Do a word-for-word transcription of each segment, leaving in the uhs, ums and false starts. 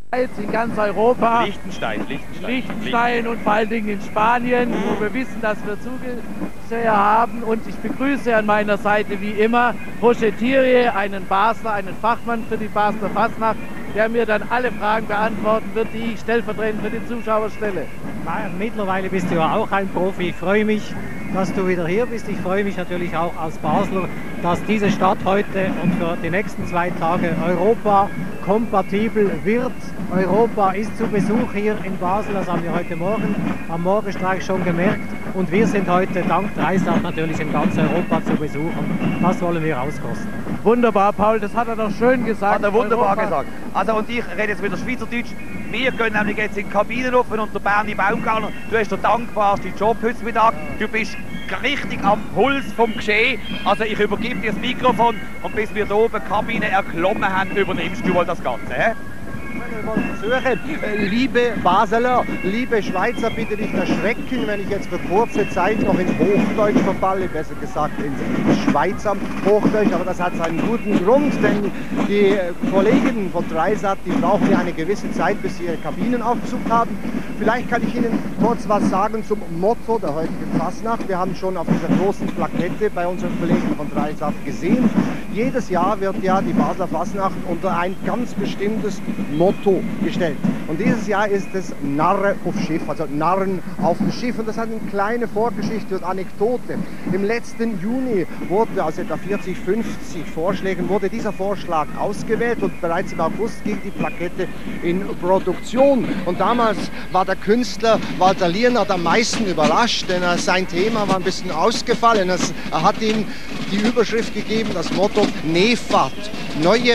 in ganz Europa, Liechtenstein, Liechtenstein, Liechtenstein und vor allen Dingen in Spanien, wo wir wissen, dass wir Zuseher haben. Und ich begrüße an meiner Seite wie immer Roger Thierry, einen Basler, einen Fachmann für die Basler Fasnacht, der mir dann alle Fragen beantworten wird, die ich stellvertretend für die Zuschauer stelle. Mittlerweile bist du ja auch ein Profi. Ich freue mich, dass du wieder hier bist. Ich freue mich natürlich auch als Basler, dass diese Stadt heute und für die nächsten zwei Tage Europa kompatibel wird. Europa ist zu Besuch hier in Basel, das haben wir heute Morgen am Morgenstreik schon gemerkt. Und wir sind heute dank Dreisat natürlich in ganz Europa zu Besuch und das wollen wir auskosten. Wunderbar, Paul, das hat er doch schön gesagt. Hat er wunderbar Europa. gesagt. Also und ich rede jetzt wieder Schweizerdeutsch. Wir gehen nämlich jetzt in die Kabine rauf und der Berni Baumgartner, du hast den dankbarsten Job heute Mittag. Du bist richtig am Puls vom Geschehen. Also ich übergebe dir das Mikrofon und bis wir hier oben die Kabine erklommen haben, übernimmst du wohl das Ganze. He? Versuchen. Liebe Basler, liebe Schweizer, bitte nicht erschrecken, wenn ich jetzt für kurze Zeit noch ins Hochdeutsch verfalle, besser gesagt ins Schweizer Hochdeutsch, aber das hat seinen guten Grund, denn die Kollegen von Dreisat, die brauchen ja eine gewisse Zeit, bis sie ihre Kabinenaufzug haben. Vielleicht kann ich Ihnen kurz was sagen zum Motto der heutigen Fasnacht. Wir haben schon auf dieser großen Plakette bei unseren Kollegen von Dreisat gesehen. Jedes Jahr wird ja die Basler Fasnacht unter ein ganz bestimmtes Motto gestellt. Und dieses Jahr ist es Narre auf Schiff, also Narren auf dem Schiff. Und das hat eine kleine Vorgeschichte und Anekdote. Im letzten Juni wurde aus etwa vierzig, fünfzig Vorschlägen wurde dieser Vorschlag ausgewählt und bereits im August ging die Plakette in Produktion. Und damals war der Künstler Walter Lienert am meisten überrascht, denn sein Thema war ein bisschen ausgefallen. Er hat ihm die Überschrift gegeben, das Motto Nefat, neue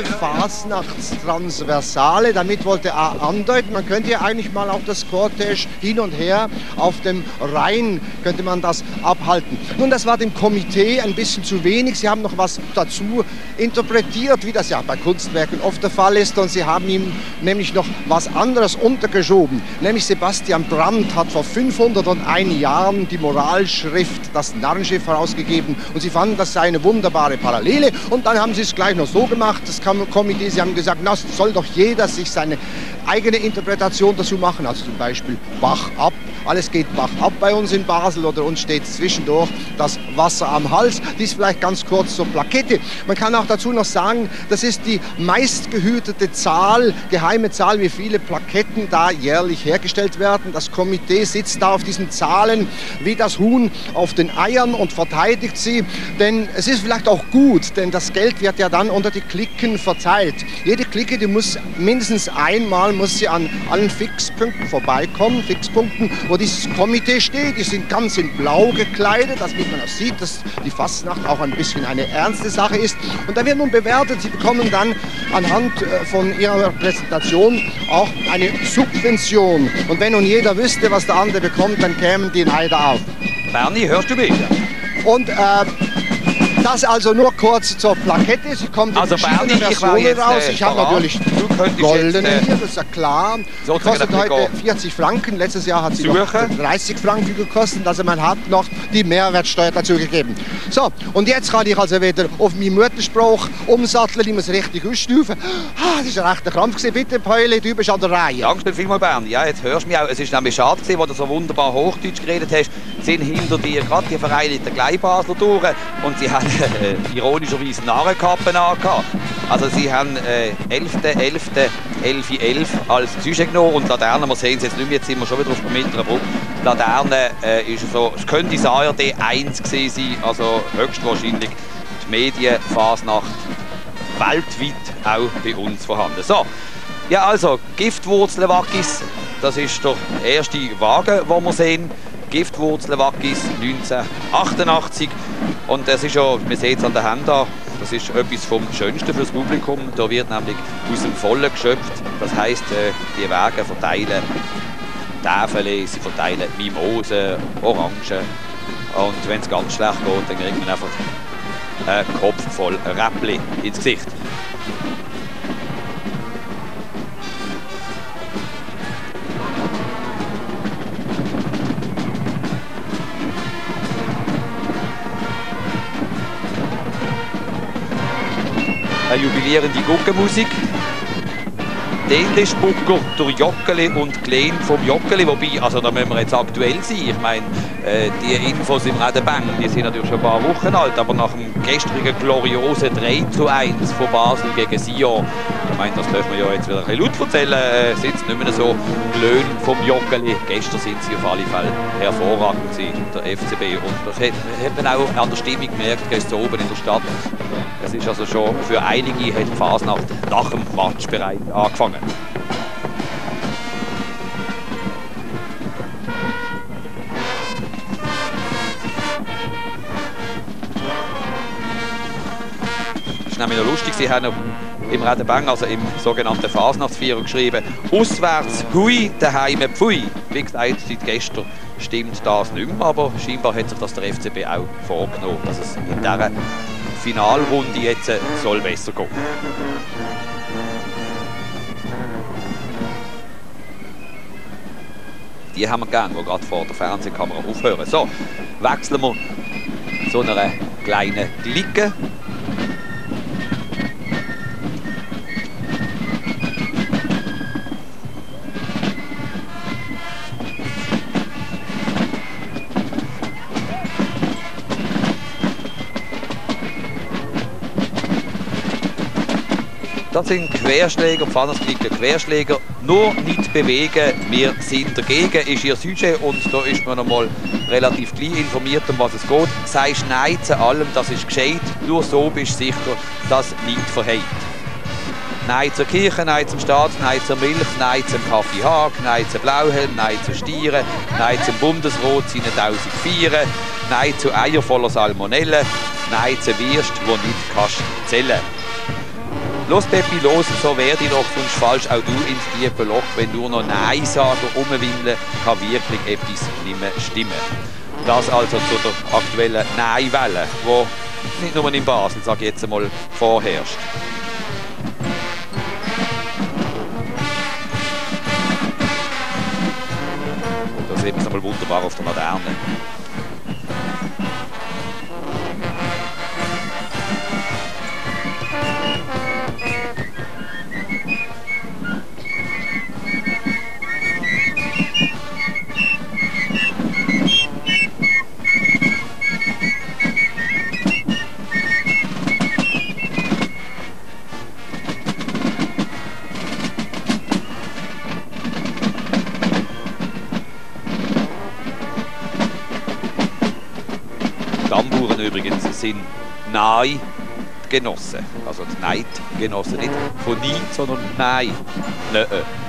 Fasnachtstransversale. Damit wollte er andeuten, man könnte ja eigentlich mal auch das Cortège hin und her auf dem Rhein, könnte man das abhalten. Nun, das war dem Komitee ein bisschen zu wenig. Sie haben noch was dazu interpretiert, wie das ja bei Kunstwerken oft der Fall ist. Und sie haben ihm nämlich noch was anderes untergeschoben. Nämlich Sebastian Brandt hat vor fünfhunderteins Jahren die Moralschrift Das Narrenschiff herausgegeben. Und sie fanden, das sei eine wunderbare Parallele. Und dann haben sie es gleich noch so gemacht, das Komitee, sie haben gesagt, na, soll doch jeder sich seine eigene Interpretation dazu machen, also zum Beispiel Bach ab. Alles geht Bach ab bei uns in Basel oder uns steht zwischendurch das Wasser am Hals. Dies vielleicht ganz kurz zur Plakette. Man kann auch dazu noch sagen, das ist die meistgehütete Zahl, geheime Zahl, wie viele Plaketten da jährlich hergestellt werden. Das Komitee sitzt da auf diesen Zahlen wie das Huhn auf den Eiern und verteidigt sie. Denn es ist vielleicht auch gut, denn das Geld wird ja dann unter die Klicken verteilt. Jede Clique, die muss mindestens einmal muss sie an allen Fixpunkten vorbeikommen, Fixpunkten, wo dieses Komitee steht. Die sind ganz in Blau gekleidet, damit man auch sieht, dass die Fastnacht auch ein bisschen eine ernste Sache ist. Und da wird nun bewertet, sie bekommen dann anhand von ihrer Präsentation auch eine Subvention. Und wenn nun jeder wüsste, was der andere bekommt, dann kämen die Neider auf. Berni, hörst du mich? Und äh, das also nur kurz zur Plakette. Sie kommt in also verschiedenen Versionen raus. Ich habe natürlich goldene äh, hier, das ist ja klar. Die kostet heute vierzig Franken. Letztes Jahr hat sie noch dreißig Franken gekostet. Also man hat noch die Mehrwertsteuer dazu gegeben. So, und jetzt kann ich also wieder auf meinen Mutterspruch umsatteln. Ich muss richtig ausstufen. Ah, das ist ein rechter Krampf gewesen. Bitte, Pauli, du bist an der Reihe. Danke vielmals, Berni. Ja, jetzt hörst du mich auch. Es ist nämlich schade gewesen, wo du so wunderbar Hochdeutsch geredet hast, sind hinter dir gerade die Vereinigten Gleibasler durch und sie haben äh, ironischerweise Narrenkappen angehabt. Also sie haben äh, elfte elfte elf elf als Züge genommen und Laterne, wir sehen es jetzt nicht mehr, jetzt sind wir schon wieder auf der mittleren Brücke. Die Laterne äh, ist so, es könnte das A R D eins gewesen sein, also höchstwahrscheinlich die Medienfasnacht weltweit auch bei uns vorhanden. So, ja also, Giftwurzelwaggis, das ist der erste Wagen, den wir sehen. Giftwurzelwaggis neunzehnhundertachtundachtzig und das ist ja, wir sehen es an der Hand an, das ist etwas vom Schönsten fürs Publikum. Da wird nämlich aus dem Vollen geschöpft, das heisst, die Wagen verteilen Täfeli, sie verteilen Mimosen, Orangen und wenn es ganz schlecht geht, dann kriegt man einfach einen Kopf voll Räppli ins Gesicht. Jubilierende Guckenmusik. Delespucker, der Joggeli und Glen vom Joggeli. Wobei, also da müssen wir jetzt aktuell sein. Ich meine, äh, die Infos im Redenbang, die sind natürlich schon ein paar Wochen alt, aber nach dem gestrigen gloriosen drei zu eins von Basel gegen Sion, ich meine, das dürfen wir ja jetzt wieder ein bisschen laut erzählen, äh, sind es nicht mehr so Glöhn vom Joggeli. Gestern sind sie auf alle Fälle hervorragend gewesen, der F C B. Und das hat, hat man auch an der Stimmung gemerkt, gestern oben in der Stadt. Es ist also schon für einige hat die Fasnacht nach dem Match bereits angefangen. Das ist nämlich noch lustig, sie haben im Redenbang, also im sogenannten Fasnachtsvierer geschrieben, auswärts hui, daheim pfui. Wie gesagt, seit gestern stimmt das nicht mehr, aber scheinbar hat sich das der F C B auch vorgenommen, dass es in dieser Finalrunde jetzt soll besser gehen. Die haben wir gerne, die gerade vor der Fernsehkamera aufhören. So, wechseln wir zu einer kleinen Clique. Das sind Querschläger, Pfannersklicker, Querschläger. Nur nicht bewegen, wir sind dagegen, ist ihr Sujet. Und da ist man noch mal relativ gleich informiert, um was es geht. Sagst Nein zu allem, das ist gescheit. Nur so bist du sicher, dass nichts verhält. Nein zur Kirche, Nein zum Staat, Nein zur Milch, Nein zum Kaffee Haag, Nein zum Blauhelm, Nein zu Stieren, Nein zum Bundesrat, seine tausend Vieren, Nein zu Eier voller Salmonellen, Nein zu Wurst, wo nicht kannst zählen. Los Peppi, los, so werde ich doch, sonst fallst auch du ins tiefe Loch. Wenn du noch Nein sagen, rumwimmeln, kann wirklich etwas nicht mehr stimmen. Das also zu der aktuellen Nein-Welle, die nicht nur in Basel, sage ich jetzt einmal, vorherrscht. Da sieht man es einmal wunderbar auf der Laterne. Tamburen übrigens sind Neidgenossen. Also die Neidgenossen, nicht von Neid, sondern Nein. Nö.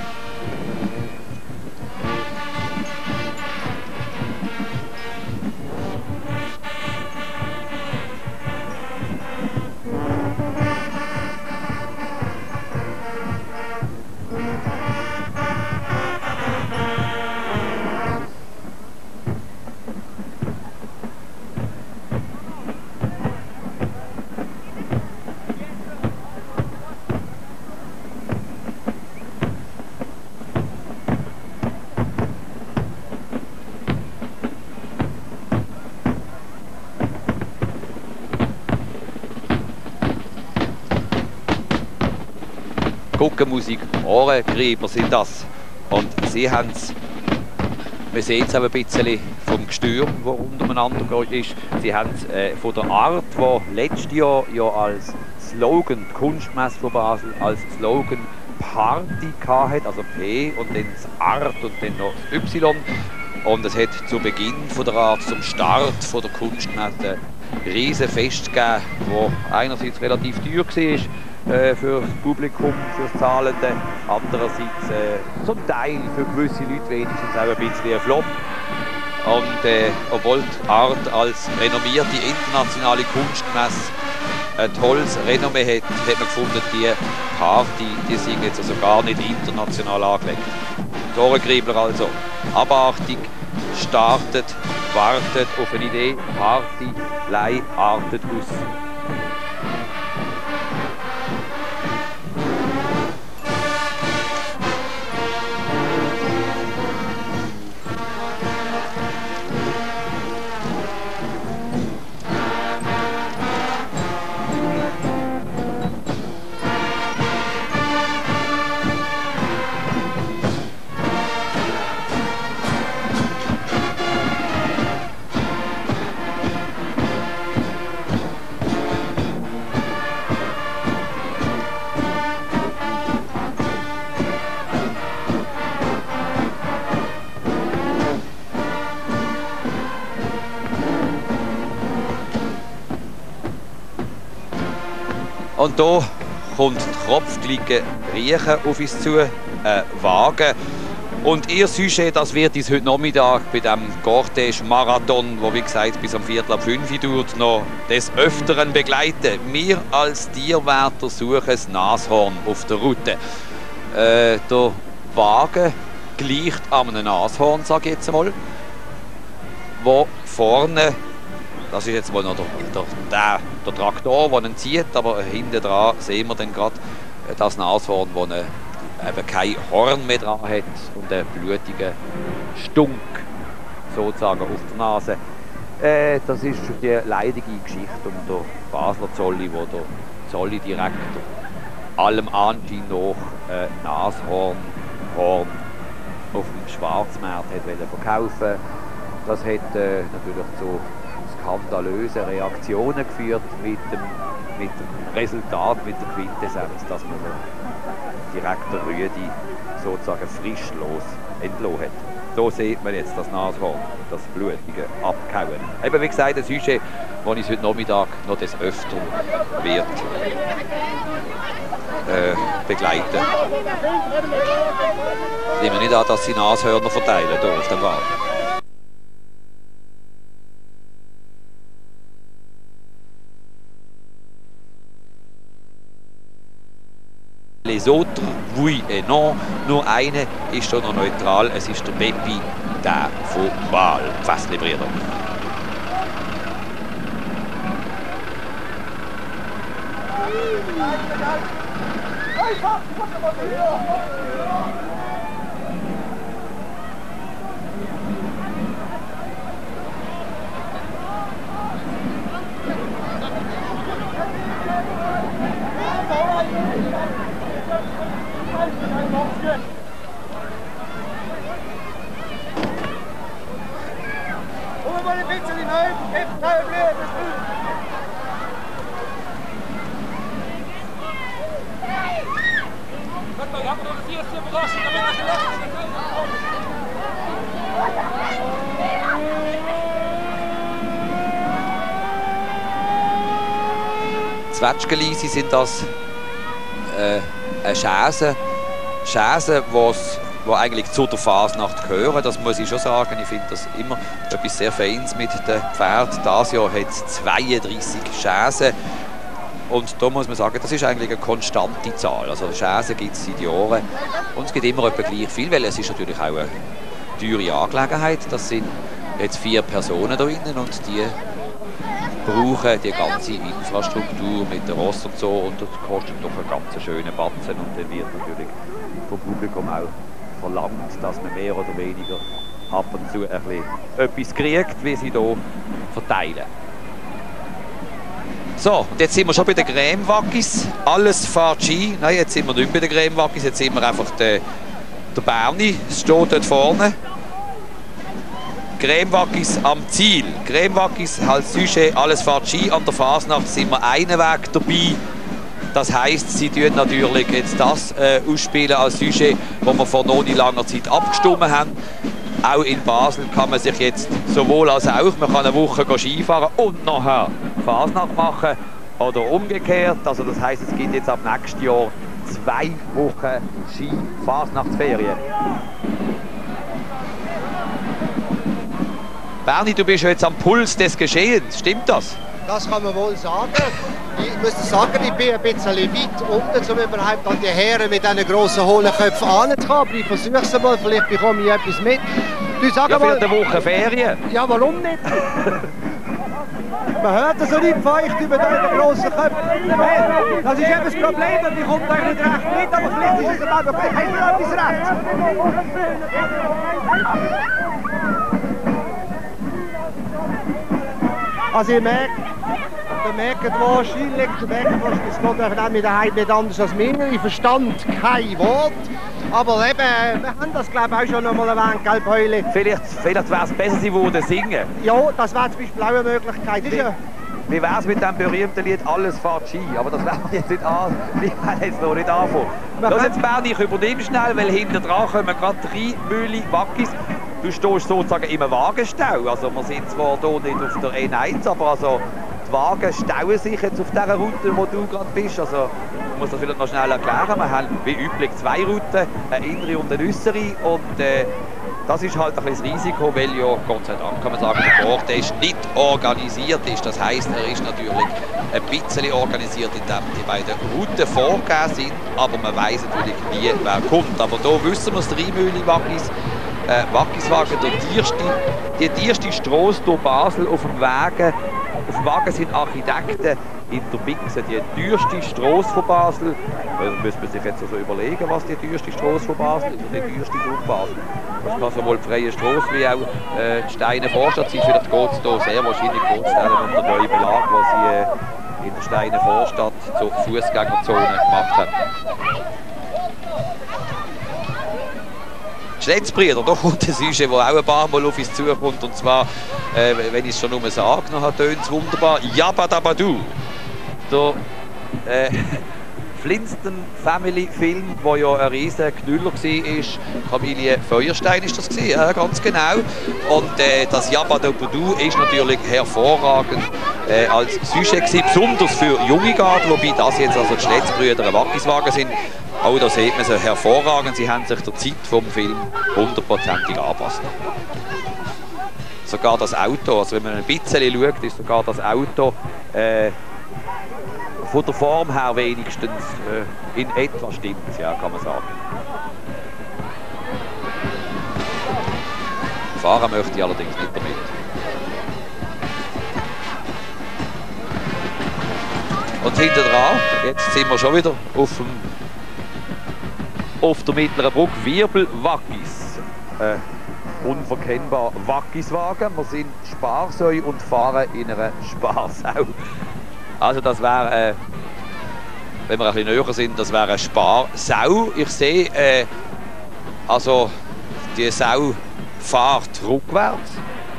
Guckenmusik, Ohrengräber sind das. Und sie haben es, wir sehen es auch ein bisschen vom Gestürm, das umeinander ist. Sie haben es äh, von der Art, die letztes Jahr ja als Slogan, die Kunstmesse von Basel, als Slogan Party hatte, also P und dann das Art und dann noch das Y. Und es hat zu Beginn von der Art, zum Start von der Kunstmesse, ein Riesenfest gegeben, das einerseits relativ teuer war, für das Publikum, für das Zahlende, andererseits äh, zum Teil für gewisse Leute wenigstens auch ein bisschen ein Flop. Und äh, obwohl die Art als renommierte internationale Kunstmesse ein tolles Renommee hat, hat man gefunden, die Party, die sind jetzt also gar nicht international angelegt. Die Ohrengräbler also abartig, startet, wartet auf eine Idee, Party, Lei, artet aus. Und da kommt tropfgleiche Riechen auf uns zu, ein Wagen. Und ihr Sujet, das wird uns heute Nachmittag bei dem Cortège-Marathon, wo wie gesagt bis um Viertel ab fünf dauert, noch des Öfteren begleiten. Wir als Tierwärter suchen das Nashorn auf der Route. Äh, der Wagen gleicht an einem Nashorn, sage ich jetzt mal, wo vorne, das ist jetzt mal noch der, der, der, der Traktor, der ihn zieht, aber hinten dran sehen wir dann gerade das Nashorn, das eine eben kein Horn mehr dran hat und einen blutigen Stunk sozusagen auf der Nase. Äh, das ist die leidige Geschichte um den Basler Zolli, wo der Zolli-Direktor allem Anschein nach äh, Nashorn Horn auf dem Schwarzmarkt hat verkaufen. Das hat äh, natürlich zu skandalösen Reaktionen geführt mit dem, mit dem Resultat, mit der Quintessenz, dass man Direktor Rüdi sozusagen frischlos entlassen hat. So sieht man jetzt das Nashorn, das blutige Abkauen. Eben wie gesagt, ein Sujet, das ich heute Nachmittag noch des Öfteren wird äh, begleiten. Nehmen wir nicht an, dass sie Nashörner verteilen hier auf dem Wagen. Les autres, oui et non. Nur eine ist schon noch neutral, es ist der Beppi, der von Baal, Pfässli-Brüder. Zwetschgenliese sind das äh, eine Schäse, Schäse, die eigentlich zu der Fasnacht gehören. Das muss ich schon sagen. Ich finde das immer etwas sehr Feines mit den Pferden. Dieses Jahr hat es zweiunddreissig Schäse. Und da muss man sagen, das ist eigentlich eine konstante Zahl. Also Schäse gibt es seit Jahren. Und es gibt immer etwa gleich viel, weil es ist natürlich auch eine teure Angelegenheit. Das sind jetzt vier Personen da drinnen und die brauchen die ganze Infrastruktur mit der Ross und so, und das kostet doch einen ganz schönen Batzen, und dann wird natürlich vom Publikum auch verlangt, dass man mehr oder weniger ab und zu ein bisschen etwas kriegt, wie sie hier verteilen. So, und jetzt sind wir schon bei den Creme-Wackis. Alles fährt Ski. Nein, jetzt sind wir nicht bei den Creme-Wackis, jetzt sind wir einfach der, der Berni. Es steht dort vorne. Creme-Wackis am Ziel. Creme-Wackis als Sujet, alles fährt Ski. An der Fasnacht sind wir einen Weg dabei. Das heisst, sie tun natürlich jetzt das äh, ausspielen als Sujet, das wir vor noch nicht langer Zeit abgestimmt haben. Auch in Basel kann man sich jetzt sowohl als auch, man kann eine Woche Skifahren und nachher Fasnacht machen oder umgekehrt. Also das heisst, es gibt jetzt ab nächstes Jahr zwei Wochen Ski-Fasnachtsferien. Berni, du bist jetzt am Puls des Geschehens, stimmt das? Das kann man wohl sagen. Ich muss sagen, ich bin ein bisschen weit unten, um überhaupt an die Herren mit diesen grossen hohlen Köpfen anzukommen. Aber ich versuche es mal, vielleicht bekomme ich etwas mit. Du sag ja, mal, für eine Woche Ferien. Ja, warum nicht? Man hört so nicht feucht über diese grossen Köpfe. Das ist eben das Problem, und ich komme euch nicht recht mit, aber vielleicht ist es aber vielleicht haben wir etwas recht. Also ihr merkt, ihr merkt wahrscheinlich, ihr merkt wahrscheinlich, es geht euch nicht mit der Heim nicht anders als mir. Ich verstand kein Wort. Aber eben, wir haben das glaube ich auch schon einmal erwähnt, gell, Pauli? Vielleicht, vielleicht wäre es besser, sie würden singen. Ja, das wäre zum Beispiel auch eine Möglichkeit. Wie, ja. wie wäre es mit dem berühmten Lied «Alles fährt Ski»? Aber das werden wir jetzt nicht an. Wir werden jetzt noch nicht anfangen. Los jetzt, Berni, ich übernehme schnell, weil hinter dran kommen gerade drei Mühle Wackis. Du stehst sozusagen im Wagenstau. Also wir sind zwar hier nicht auf der N eins, aber also die Wagen stauen sich jetzt auf dieser Route, wo du gerade bist. Also, ich muss das vielleicht noch schnell erklären. Wir haben wie üblich zwei Routen, eine innere und eine äußere. Und äh, das ist halt ein bisschen das Risiko, weil ja, Gott sei Dank kann man sagen, der Cortège nicht organisiert ist. Das heisst, er ist natürlich ein bisschen organisiert, indem die beiden Routen vorgegeben sind. Aber man weiss natürlich nie, wer kommt. Aber hier wissen wir es, der Rheinmühle-Waggis. Äh, Waggiswagen, der tierste, die tierste Strasse durch Basel auf dem Wagen. Auf dem Wagen sind Architekten in der Bixe, die teuerste Strasse von Basel. Da müssen wir sich jetzt also überlegen, was die teuerste Strasse von Basel ist, die teuerste durch Basel. Das kann sowohl die freie Strasse wie auch äh, die Steiner Vorstadt sein. Vielleicht geht es hier sehr wahrscheinlich geht's um den neuen Belag, den sie äh, in der Steiner Vorstadt zur Fußgängerzone gemacht haben. Schletzbrüder, da kommt ein Sujet, der auch ein paar Mal auf uns zukommt. Und zwar, äh, wenn ich es schon nur sage, dann tönt es wunderbar. Yabadabadoo. Der äh, Flintstone Family Film, der ja ein riesen Knüller war. Familie Feuerstein ist das gewesen, ja, ganz genau. Und äh, das Yabadabadoo ist natürlich hervorragend äh, als Sujet gewesen, besonders für junge Garten, wobei das jetzt also die Schletzbrüder Waggiswagen sind. Auch da sieht man sie hervorragend, sie haben sich der Zeit vom Film hundertprozentig angepasst. Sogar das Auto, also wenn man ein bisschen schaut, ist sogar das Auto äh, von der Form her wenigstens äh, in etwa stimmt, ja, kann man sagen. Fahren möchte ich allerdings nicht damit. Und hinter dran, jetzt sind wir schon wieder auf dem auf der mittleren Brücke, Wirbel-Waggis. Äh, unverkennbar Waggiswagen. Wir sind Sparseu und fahren in einer Sparsau. Also das wäre, äh, wenn wir ein bisschen näher sind, das wäre eine Sparsau. Ich sehe, äh, also die Sau fährt rückwärts.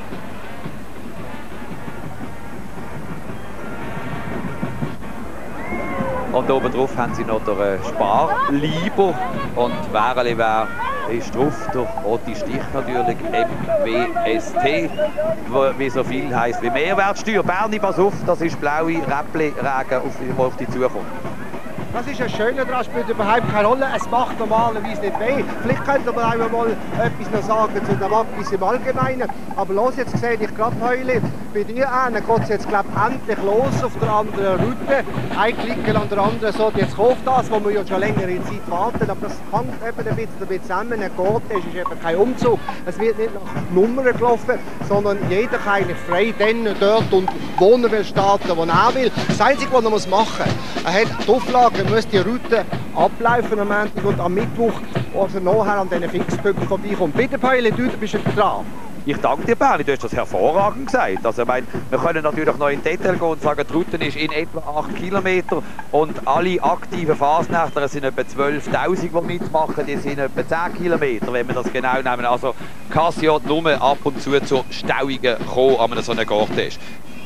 Und oben drauf haben sie noch den äh, Sparliber und Wäreli wär, ist drauf der rote Stich natürlich, M W S T, wie so viel heisst wie Mehrwertsteuer. Berni, pass auf, das ist blaue Räppli-Regen, die auf dich zukommt. Das ist ein schöner dran, spielt überhaupt keine Rolle. Es macht normalerweise nicht weh. Vielleicht könnte man auch mal etwas noch sagen zu den Waggis im Allgemeinen. Aber los, jetzt sehe ich gerade heute bei dir an, geht es jetzt glaube ich endlich los auf der anderen Route. Ein Klick an der anderen so, jetzt kauft das, wo wir ja schon längere Zeit warten. Aber das hängt eben ein bisschen damit zusammen. Ein Cortège ist eben kein Umzug. Es wird nicht nach Nummern gelaufen, sondern jeder kann eigentlich frei dann, dort und wohnen will, starten, wo er will. Das Einzige, was er muss machen muss, er hat die Auflage, er muss die Route ablaufen am Montag und am Mittwoch, also nachher an diesen Fixpunkten vorbeikommt. Bitte, Pauli, du bist du dran. Ich danke dir, Berni, du hast das hervorragend gesagt. Also, ich meine, wir können natürlich noch in Detail gehen und sagen, die Route ist in etwa acht Kilometer und alle aktiven Fasnächtler, es sind etwa zwölftausend, die mitmachen, die sind etwa zehn Kilometer, wenn wir das genau nehmen. Also kann es ja nur ab und zu zu Stauungen kommen an so einem Cortège.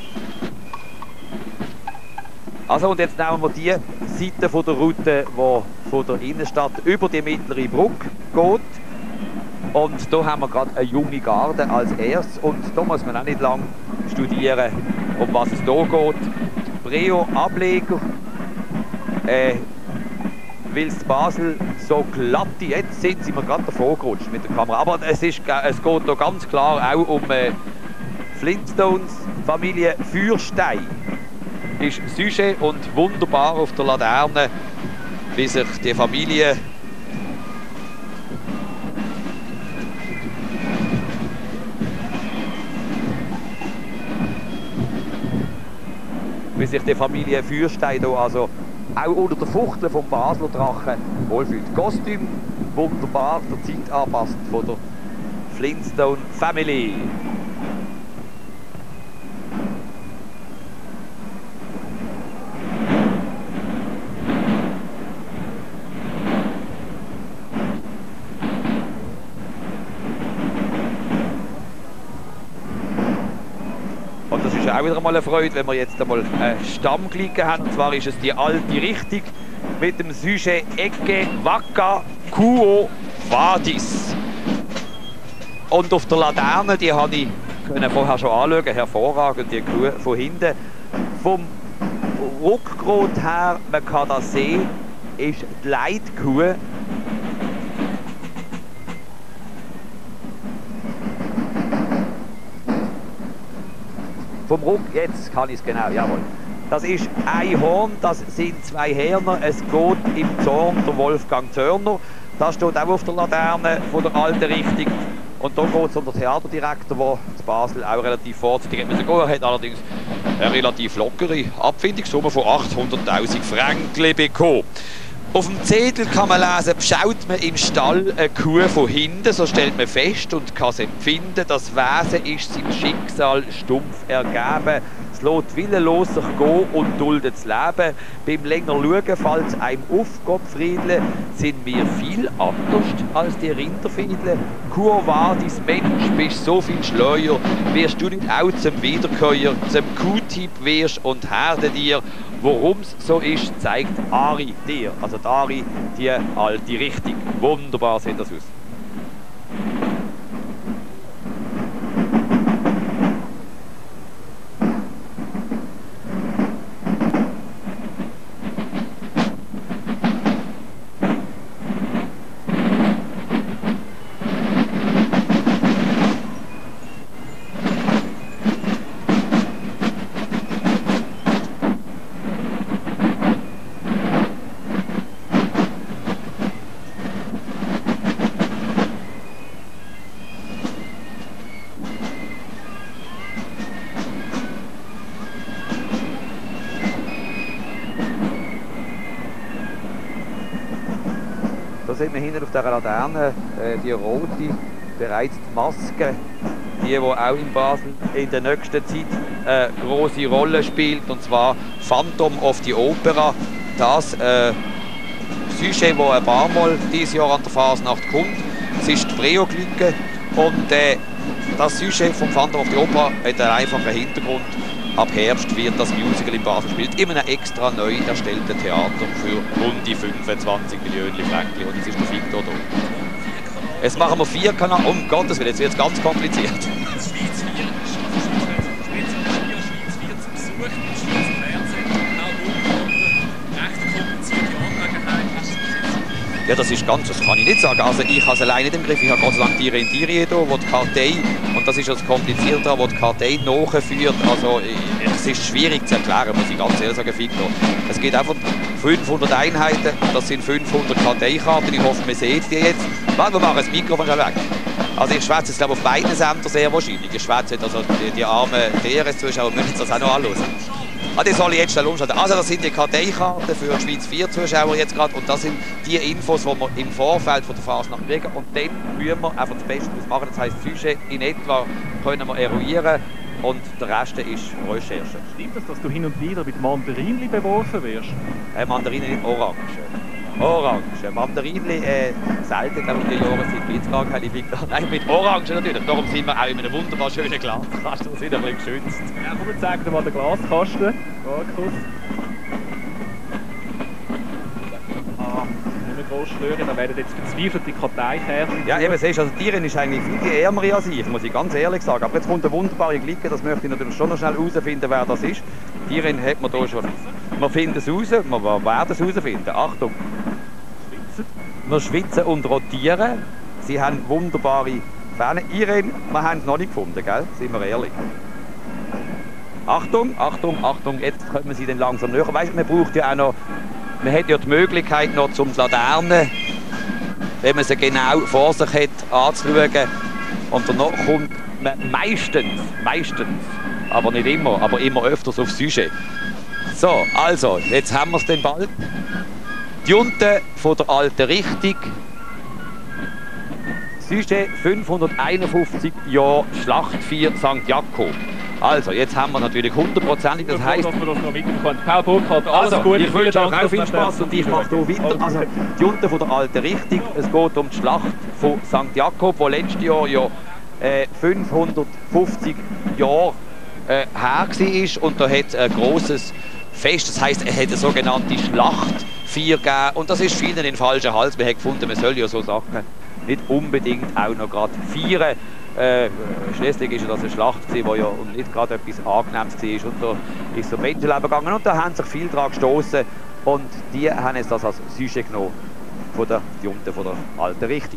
Also, und jetzt nehmen wir die Seite von der Route, die von der Innenstadt über die mittlere Brücke geht. Und da haben wir gerade eine junge Garde als erstes. Und da muss man auch nicht lange studieren, um was es hier geht. Breo-Ableger, äh, weil es Basel so glatt ist. Jetzt sind sie mir gerade davor gerutscht mit der Kamera. Aber es, ist, es geht hier ganz klar auch um äh, Flintstones Familie Feuerstein. Ist Sujet und wunderbar auf der Laterne, wie sich die Familie wie sich die Familie Feuerstein hier also auch unter der Fuchtel vom Basler Drachen wohlfühlt. Kostüm wunderbar der Zeit anpasst von der Flintstone Family. Auch wieder mal eine Freude, wenn wir jetzt einmal einen Stammglied haben. Und zwar ist es die alte Richtung mit dem Sujet Ecke Wagga Quo Vadis. Und auf der Laterne, die habe ich können vorher schon anschauen, hervorragend, die Kuh von hinten. Vom Rückgrat her, man kann das sehen, ist die Leitkuh. Vom Ruck, jetzt kann ich es genau, jawohl. Das ist ein Horn, das sind zwei Hörner, es geht im Zorn der Wolfgang Zörner. Das steht auch auf der Laterne von der alten Richtung. Und da geht es um den Theaterdirektor, der in Basel auch relativ vorzeitig gehen. Er hat allerdings eine relativ lockere Abfindungssumme von achthunderttausend Franken bekommen. Auf dem Zettel kann man lesen, schaut man im Stall eine Kuh von hinten, so stellt man fest und kann es empfinden, das Wesen ist seinem Schicksal stumpf ergeben. Es lässt willenlos sich gehen und duldet das Leben. Beim länger Schauen fällt es einem auf, Gottfriedle, sind wir viel anders als die Rinderfiedle. Kuh war dies Mensch, bist so viel schleuer, wirst du nicht auch zum Wiederkäuer, zum Kuhtipp wirst und herde dir. Warum es so ist, zeigt Ari dir. Also die Ari, die alte Richtung. Wunderbar sieht das aus. Da sieht man hinten auf der Laterne äh, die rote, bereits die Maske, die, die auch in Basel in der nächsten Zeit eine äh, große Rolle spielt, und zwar Phantom of the Opera. Das äh, Sujet, das ein paar Mal dieses Jahr an der Fasnacht kommt. Es ist die Breoglücke und äh, das Sujet vom Phantom of the Opera hat einen einfachen Hintergrund. Ab Herbst wird das Musical in Basel gespielt, in einem extra neu erstellten Theater für rund die fünfundzwanzig Millionen Franken. Und jetzt ist der Victor da. Jetzt machen wir vier Kanäle. Um Gottes Willen, jetzt wird es ganz kompliziert. Schweiz vier, Schweiz vier zum Besuch, Schweizer Fernsehen, auch recht komplizierte Angelegenheit. Ja, das ist ganz, das kann ich nicht sagen. Also ich habe es alleine nicht im Griff. Ich habe Gott sei Dank die Rentiere hier, wo die Kartei, und das ist das Komplizierte, wo die Kartei nachführt. Also es ist schwierig zu erklären, muss ich ganz ehrlich sagen, Victor. Es geht einfach fünfhundert Einheiten, das sind fünfhundert Karteikarten. Ich hoffe, man sieht die jetzt. Warte, wir machen das Mikrofon schon weg. Also ich schwätze jetzt glaube ich, auf beiden Sendern sehr wahrscheinlich. Ich schwätze jetzt, also die, die armen D R S-Zuschauer müssen das auch noch anhören. Ah, die soll ich jetzt schnell umschalten. Also das sind die Karteikarten für die Schweiz vier Zuschauer jetzt gerade, und das sind die Infos, die wir im Vorfeld von der Fasnacht kriegen, und dann müssen wir einfach das Beste daraus machen. Das heisst, Sujet in etwa können wir eruieren und der Rest ist Recherche. Stimmt es, dass du hin und wieder mit Mandarinli beworfen wirst? Äh, Mandarinen nicht, Orange. Orange. Mandarinli äh, selten, glaube ich, in den Jahren sind wir jetzt gar keine Victor. Nein, mit Orange natürlich. Darum sind wir auch in einem wunderbar schönen Glaskasten, sind ein bisschen geschützt. Ja, komm, jetzt zeig dir mal den Glaskasten. Markus. Ah, nicht mehr groß stören, da werden jetzt verzweifelte Karteikarten. Ja, eben, siehst du, also Tieren ist eigentlich viel ärmer als ich, muss ich ganz ehrlich sagen. Aber jetzt kommt eine wunderbare Glicke, das möchte ich natürlich schon noch schnell herausfinden, wer das ist. Tieren hat man hier schon. Wir finden es raus, wir werden es herausfinden. Achtung! Wir schwitzen und rotieren. Sie haben wunderbare Fähne. Irene, wir haben es noch nicht gefunden, gell? Sind wir ehrlich. Achtung, Achtung, Achtung, jetzt kommen Sie dann langsam näher. Weißt du, man braucht ja auch noch, man hat ja die Möglichkeit noch zum Laterne, wenn man sie genau vor sich hat, anzuschauen. Und danach kommt man meistens, meistens, aber nicht immer, aber immer öfters aufs Sujet. So, also, jetzt haben wir es dann bald. Die Junte von der alten Richtung. Sujet fünfhunderteinundfünfzig Jahre Schlachtvieh Sankt Jakob. Also, jetzt haben wir natürlich hundertprozentig, das heisst... dass wir das noch mitbekommen. Paul Burkhardt, alles also, Gute. ich wünsche euch auch viel Spaß und ich mache hier weiter. Also, die Junte von der alten Richtung. Es geht um die Schlacht von Sankt Jakob, die letztes Jahr ja äh, fünfhundertfünfzig Jahre äh, her war. Und da hat es ein grosses Fest, das heisst, er hat eine sogenannte Schlachtvieh gegeben. Und das ist vielen in den falschen Hals. Wir haben gefunden, man soll ja so Sachen nicht unbedingt auch noch gerade feiern. Äh, schließlich ist ja das eine Schlacht gewesen, wo ja und nicht gerade etwas Angenehmes war. Und da ist so Menschenleben gegangen und da haben sich viele daran gestoßen. Und die haben jetzt das als Sujet genommen von der Junte, von der alten Richtung.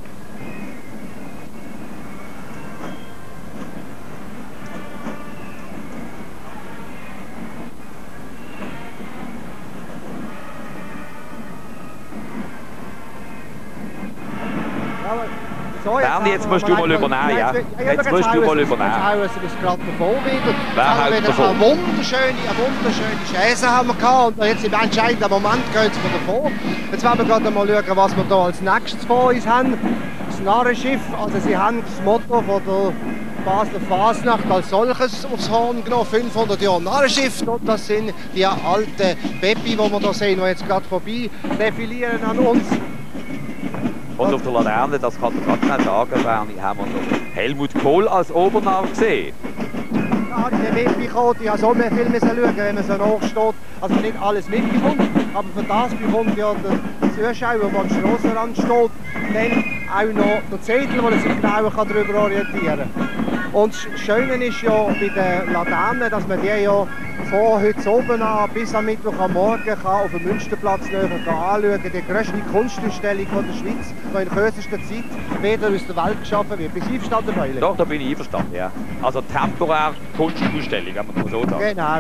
So, Bernie, jetzt musst du mal übernehmen, ja. Jetzt musst du mal übernehmen. Jetzt hauen sie das gerade davon wieder. Wer haut wir davon? Eine wunderschöne, eine wunderschöne Chaise haben wir gehabt und jetzt im entscheidenden Moment gehen sie davon. Jetzt werden wir gerade mal schauen, was wir hier als nächstes vor uns haben. Das Narrenschiff, also sie haben das Motto von der Basler Fasnacht als solches aufs Horn genommen, fünfhundert Jahre Narrenschiff. Und das sind die alten Peppi, die wir hier sehen, die jetzt gerade vorbei defilieren an uns. Und auf der Laterne, das kann ich gerade nicht sagen, Bernie, haben wir noch Helmut Kohl als Obernarr gesehen. Ja, die mitbekommen, ich habe so mehr viel schauen, wenn man so nachsteht. Also nicht alles mitbekommt, aber für das bekommt ja der Zuschauer, der am Strassenrand steht, dann auch noch den Zettel, wo er sich genauer darüber orientieren kann. Und das Schöne ist ja bei den Laternen, dass man die ja von heute oben an bis am Mittwoch am Morgen kann auf dem Münsterplatz näher anschauen kann. Die grösste Kunstausstellung von der Schweiz, die in kürzester Zeit wieder aus der Welt geschaffen wird. Bist du einverstanden, Beile? Doch, da bin ich einverstanden, ja. Also temporär Kunstausstellung, wenn man so sagen. Genau.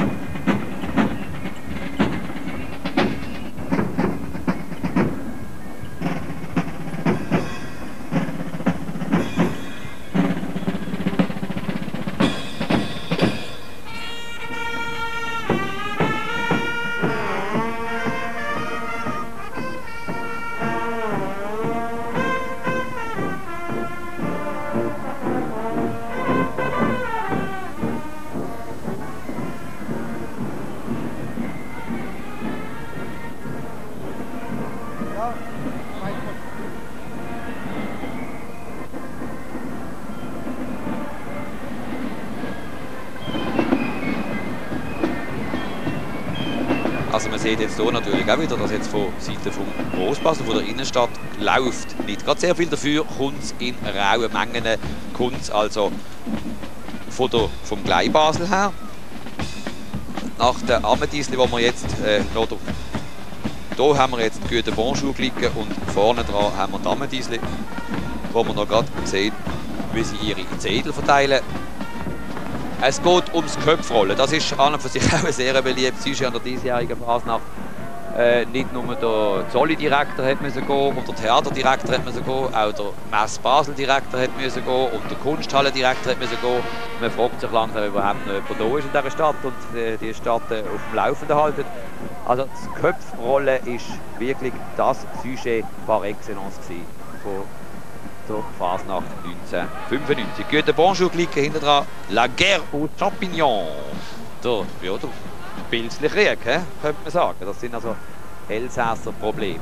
Also man sieht jetzt hier natürlich auch wieder, dass jetzt von Seite vom Grossbasel, von der Innenstadt, läuft nicht gerade sehr viel dafür, kommt es in rauen Mengen, kommt es also von der, vom Gleibasel her. Nach der Ametiesli, wo wir jetzt, äh, oder, hier haben wir jetzt die gute Bonjour liegen und vorne dran haben wir die Ametiesli, wo man noch gerade sieht, wie sie ihre Zettel verteilen. Es geht ums Köpfrollen. Das ist an und für sich auch ein sehr beliebtes Sujet an der diesjährigen Fasnacht. Äh, nicht nur der Zolli-Direktor hat müssen gehen und der Theaterdirektor hat müssen gehen, auch der Mess-Basel-Direktor hat müssen gehen und der Kunsthallen-Direktor hat müssen gehen. Man fragt sich langsam, ob überhaupt noch jemand da ist in dieser Stadt und äh, die Stadt äh, auf dem Laufenden halten. Also das Köpfrollen ist wirklich das Sujet par excellence gewesen von der Fasnacht neunzehnhundertfünfundneunzig. Gute Bonjour klicken hinter dran. La guerre aux champignons. Der, ja, der pilzliche Krieg, he? Könnte man sagen. Das sind also Elsässer Probleme.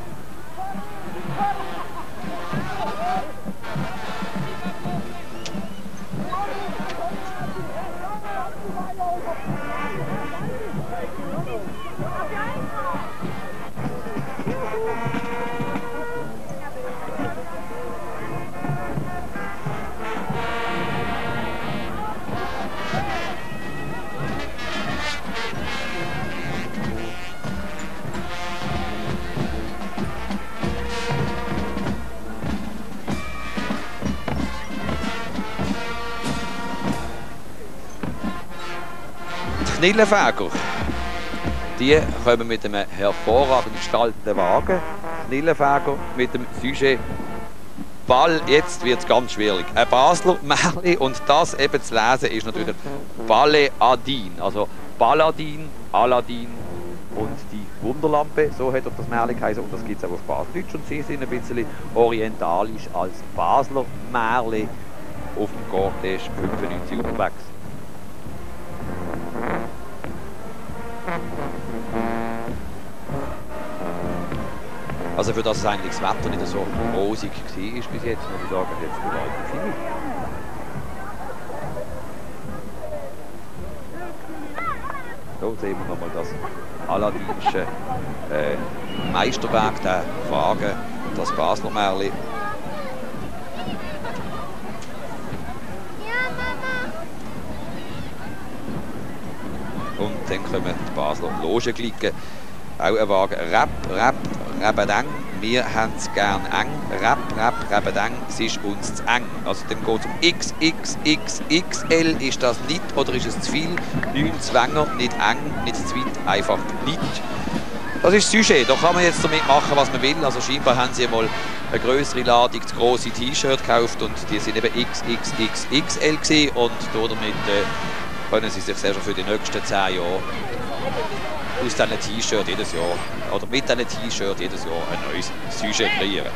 Knillenfäger, die kommen mit einem hervorragend gestalteten Wagen. Knillenfäger mit dem Sujet Ball, jetzt wird es ganz schwierig. Ein Basler Märli und das eben zu lesen ist natürlich Balladin, also Balladin, Aladdin und die Wunderlampe, so hat er das Märli geheißen und das gibt es auch auf Baseldeutsch und sie sind ein bisschen orientalisch als Basler Märli auf dem Cortège fünfundneunzig unterwegs. Also für das es eigentlich das Wetter nicht so rosig war bis jetzt, muss ich sagen, hat es gewaltig viel. Hier sehen wir nochmal das Aladinsche äh, Meisterwerk, der Wagen, das Basler Märli. Und dann kommen die Basler Logen klicken. Auch ein Wagen. Rap, Rap, Rabadang. Wir haben es gern eng. Rap, Rap, Rabadang. Es ist uns zu eng. Also dann geht es um X X X X L. Ist das nicht oder ist es zu viel? neun Zwanger, nicht eng, nicht zu weit, einfach nicht. Das ist das Sujet. Da kann man jetzt damit machen, was man will. Also scheinbar haben sie mal eine größere Ladung, das grosse T-Shirt gekauft und die sind eben X X X X L gewesen. Und damit äh, können sie sich sehr schon für die nächsten zehn Jahre aus diesen T-Shirt jedes Jahr oder mit diesen T-Shirt jedes Jahr ein neues Sujet kreieren.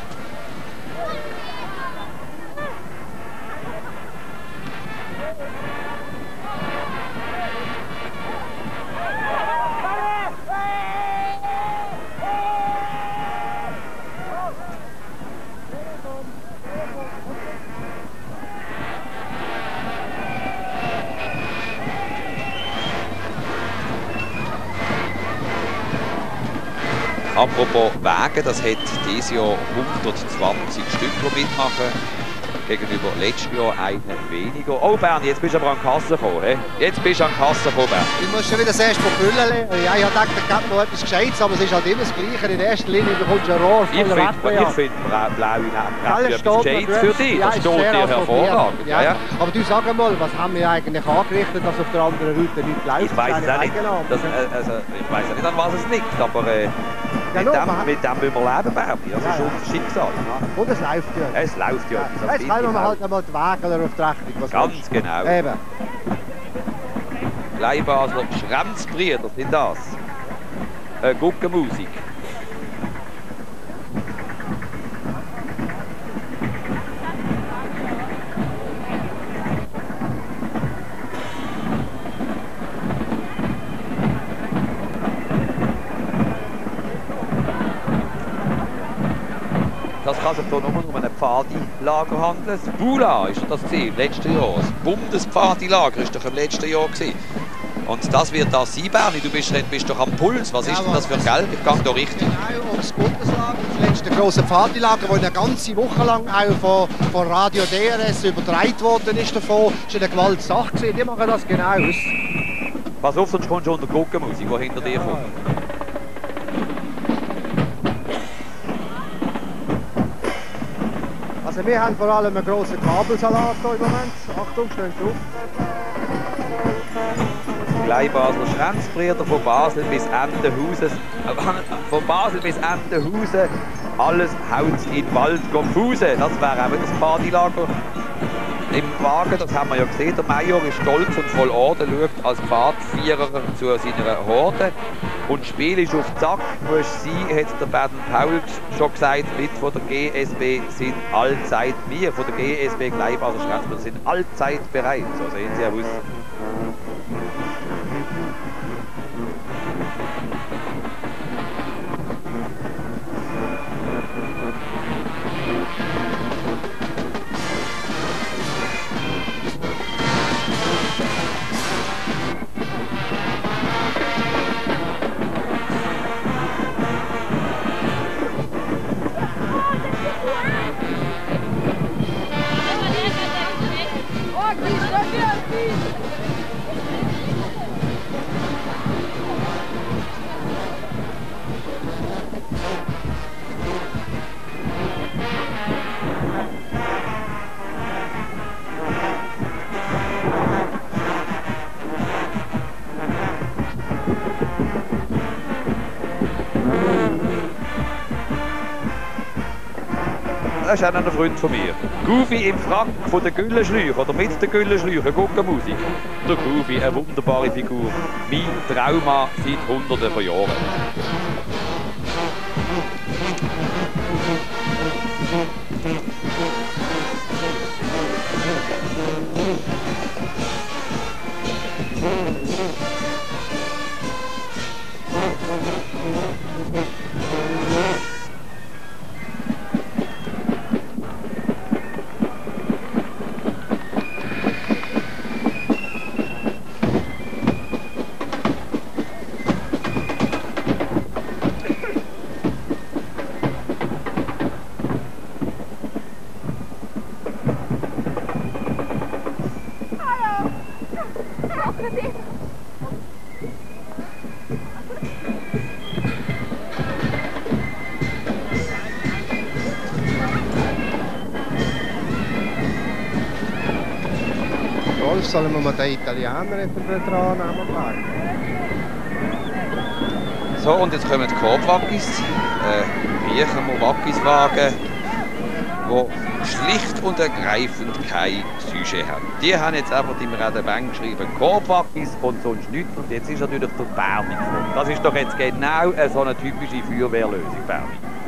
Apropos Wagen, das hat dieses Jahr hundertzwanzig Stück, die mitmachen. Gegenüber letztes Jahr einen weniger. Oh Bernd, jetzt bist du aber an die Kasse gekommen. He? Jetzt bist du an die Kasse gekommen, Bernd. Ich muss schon wieder das erste Mal füllen. Ja, ich dachte, da gibt noch etwas Gescheites, aber es ist halt immer das Gleiche. In erster Linie bekommst du ein Rohr Ich voller finde find, blaue Namen etwas Gescheites für dich. Ja, das steht dir hervorragend. Ja. Ja. Aber du sag mal, was haben wir eigentlich angerichtet, dass auf der anderen Route nicht läuft? Ich weiß es auch nicht. Das, äh, also, ich weiß nicht, an was es liegt, aber äh, Ja, mit, no, dem, man- mit dem müssen wir leben, Berbi. Das Ja, ist ja. unser Schicksal. Und es läuft ja. Es läuft ja. Ja, Das jetzt finde können ich wir auch. halt einmal die Wagen auf die Rechnung. Was Ganz willst genau. du? Eben. Kleinbasler Schranzbrüder sind das. Äh, Guckenmusik. Das kann sich hier nur um ein Pfadilager handeln. Das Bula ist das gewesen, letztes Jahr. Das Bundespfadilager ist doch im letzten Jahr gewesen. Und das wird das sein, Berni. Du bist, bist doch am Puls. Was ist denn das für ein Geld? Ich gehe da richtig. Genau, ums Bundeslager, das letzte grosse Pfadilager, das eine ganze Woche lang auch von, von Radio D R S übertragen worden ist davon. Das war eine Gewaltsache gewesen. Die machen das genau aus. Pass auf, sonst kommst du unter Guckenmusik, die hinter dir kommt. Also wir haben vor allem einen grossen Kabelsalat hier im Moment. Achtung, schnell drauf. Kleinbasler Schranzbrüder von Basel bis Endenhausen. Von Basel bis Endenhausen. Alles haut in Wald gefusen. Das wäre auch das Pfadilager im Wagen. Das haben wir ja gesehen. Der Major ist stolz und voll Orden, schaut als Pfadvierer zu seiner Horde. Und das Spiel ist auf Zack, muss sein, hat der Bernd Paul schon gesagt, mit von der G S B sind allzeit, wir von der G S B Kleinbasler Schranzbrüder sind allzeit bereit. So sehen Sie aus. Das ist auch ein Freund von mir. Goofy im Frack von der Güllenschläuche oder mit der Güllenschläuche, Guckenmusik. Der Goofy, eine wunderbare Figur. Mein Trauma seit Hunderten von Jahren. sollen wir mal den Italiener dran nehmen. So, und jetzt kommen die Koop-Waggis, äh, Bierchen-Waggis-Wagen, die schlicht und ergreifend kein Sujet haben. Die haben jetzt einfach im Redenbank geschrieben, Koop-Waggis und sonst nichts. Und jetzt ist natürlich der Berni geflogen. Das ist doch jetzt genau so eine typische Feuerwehrlösung, Berni.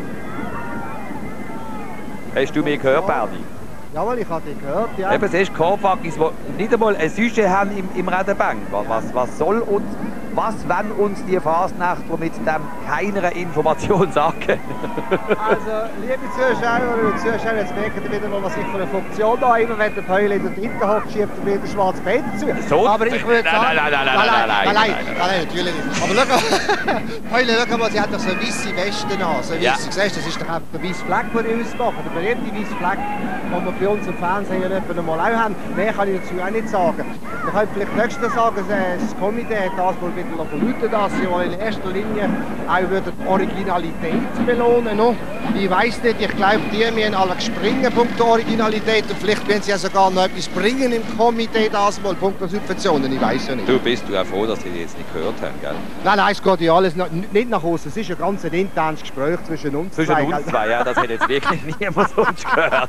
Hast du mich gehört, Berni? Jawohl, ich habe dich gehört, ja. Eben, es ist Koop-Waggis, die nicht einmal ein Sujet haben im, im Redenbank. Was, was soll uns, was wenn uns die Fasnachtler mit dem keiner Information sagen? Also, liebe Zuschauer und Zuschauer, jetzt merken ihr wieder mal, was ich für eine Funktion da immer, wenn der Päule in der Hinterhand schiebt, dann wird der schwarze Peter zu. So? Aber ich würde sagen... Nein, nein, nein, nein, nein, nein, nein, nein, nein, natürlich nicht. Aber schau, Päule, schau mal, sie hat doch so weisse Westen an. So Ja. weisse. Siehst du, das ist doch Der weiße Fleck, den ich ausmache, der berühmte weiße Fleck, den wir bei uns im Fernsehen ja etwa einmal auch haben. Mehr kann ich dazu auch nicht sagen. Ich könnte vielleicht nächstes sagen, das Komitee hat das wohl wieder verlauten, dass sie wohl in erster Linie auch wieder die Originalität belohnen. No? Ich weiss nicht, ich glaube, die müssen alle springen, Punkt der Originalität. Und vielleicht werden sie ja sogar noch etwas bringen im Komitee, das mal, Punkt der Subventionen. Ich weiß ja nicht. Du bist du auch froh, dass die die jetzt nicht gehört haben, gell? Nein, nein, es geht ja alles noch, nicht nach außen. Es ist ein ganz ein internes Gespräch zwischen uns Zwischen zwei. uns zwei, ja, das hätte jetzt wirklich niemand sonst gehört.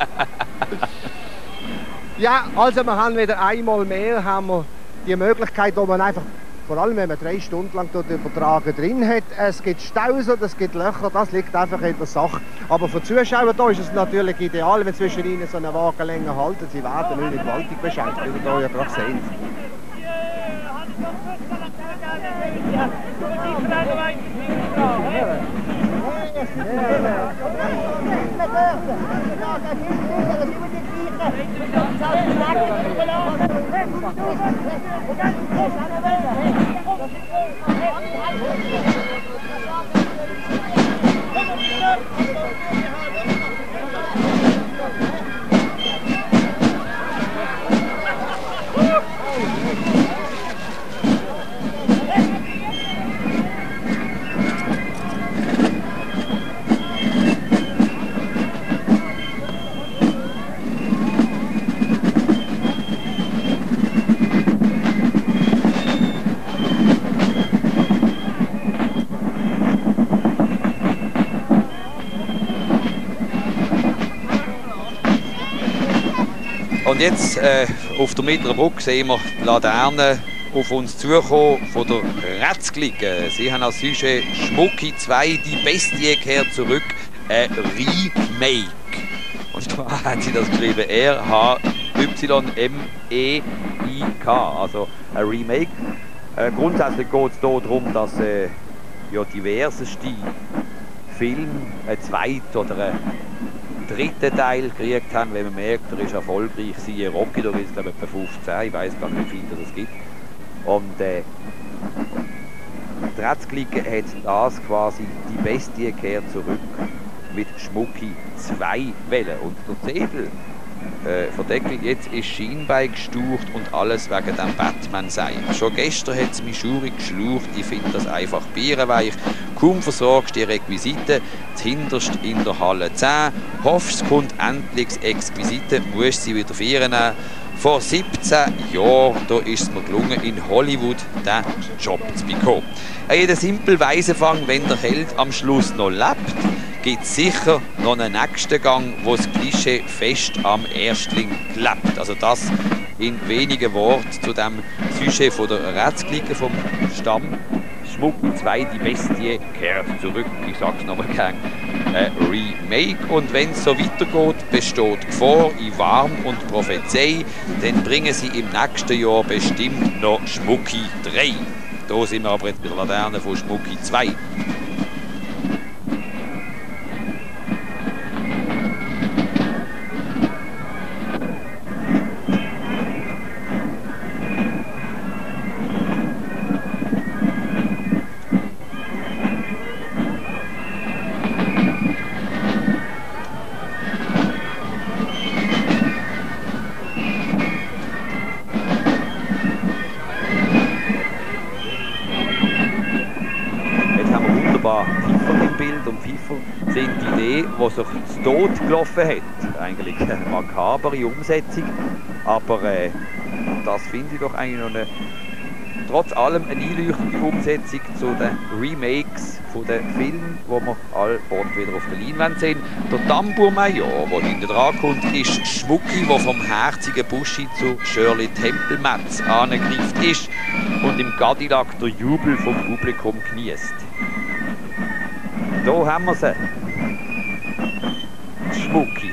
Ja, also wir haben wieder einmal mehr haben wir die Möglichkeit, wo man einfach, vor allem wenn man drei Stunden lang dort Übertragen drin hat, es gibt Staus oder es gibt Löcher, das liegt einfach in der Sache. Aber für Zuschauer da ist es natürlich ideal, wenn zwischen ihnen so eine Wagenlänge halten. Sie werden nicht gewaltig beschäftigt, wie wir hier ja gerade sehen. Und jetzt äh, auf der Mittleren Brücke sehen wir die Laterne auf uns zukommen von der Rätzklicke. Sie haben als Sujet Schmucki zwei, die Bestie kehrt zurück, ein Remake. Und da haben sie das geschrieben, R H Y M E I K, also ein Remake. Äh, grundsätzlich geht es hier darum, dass äh, ja, diverseste Filme ein zweit oder ein dritten Teil gekriegt haben, wenn man merkt, er ist erfolgreich, siehe Rocky, da gibt es glaube ich etwa fünfzehn, ich weiß gar nicht, wie viele es gibt. Und äh, die Rätzklicke hat das quasi, die Bestie kehrt zurück, mit Schmucki zwei Wellen. Und der Zettel äh, verdeckt, jetzt ist Schienbein gestaucht und alles wegen dem Batman-Sein. Schon gestern hat es mich schurig geschlaucht, ich finde das einfach bierenweich. Kaum versorgst die Requisite, hinterst in der Halle zehn. Hoffst, es kommt endlich das Exquisite, musst sie wieder feiern. Vor siebzehn Jahren da ist es mir gelungen, in Hollywood den Job zu bekommen. Jeder simple Weisefang, wenn der Held am Schluss noch lebt, gibt es sicher noch einen nächsten Gang, wo das Klischee fest am Erstling klebt. Also das in wenigen Worten zu dem Sujet von der Rätzklicke vom Stamm. Schmucki zwei, die Bestie kehrt zurück. Ich sag's nochmal gern. Ein Remake. Und wenn es so weitergeht, besteht Gefahr, ich warn und prophezei, dann bringen sie im nächsten Jahr bestimmt noch Schmucki drei. Da sind wir aber jetzt bei der Laterne von Schmucki zwei. Pfiffer im Bild und Pfiffer sind die Idee, die sich zu Tod gelaufen hat. Eigentlich eine makabere Umsetzung, aber äh, Das finde ich doch eigentlich noch eine, trotz allem eine einleuchtende Umsetzung zu den Remakes von den Filmen, die wir alle bald wieder auf der Leinwand sehen. Der Tambour-Major, der hinten dran kommt, ist Schmucki, der vom herzigen Buschi zu Shirley Temple-Metz angegriffen ist und im Cadillac der Jubel vom Publikum genießt. Da haben wir sie. Schmucki.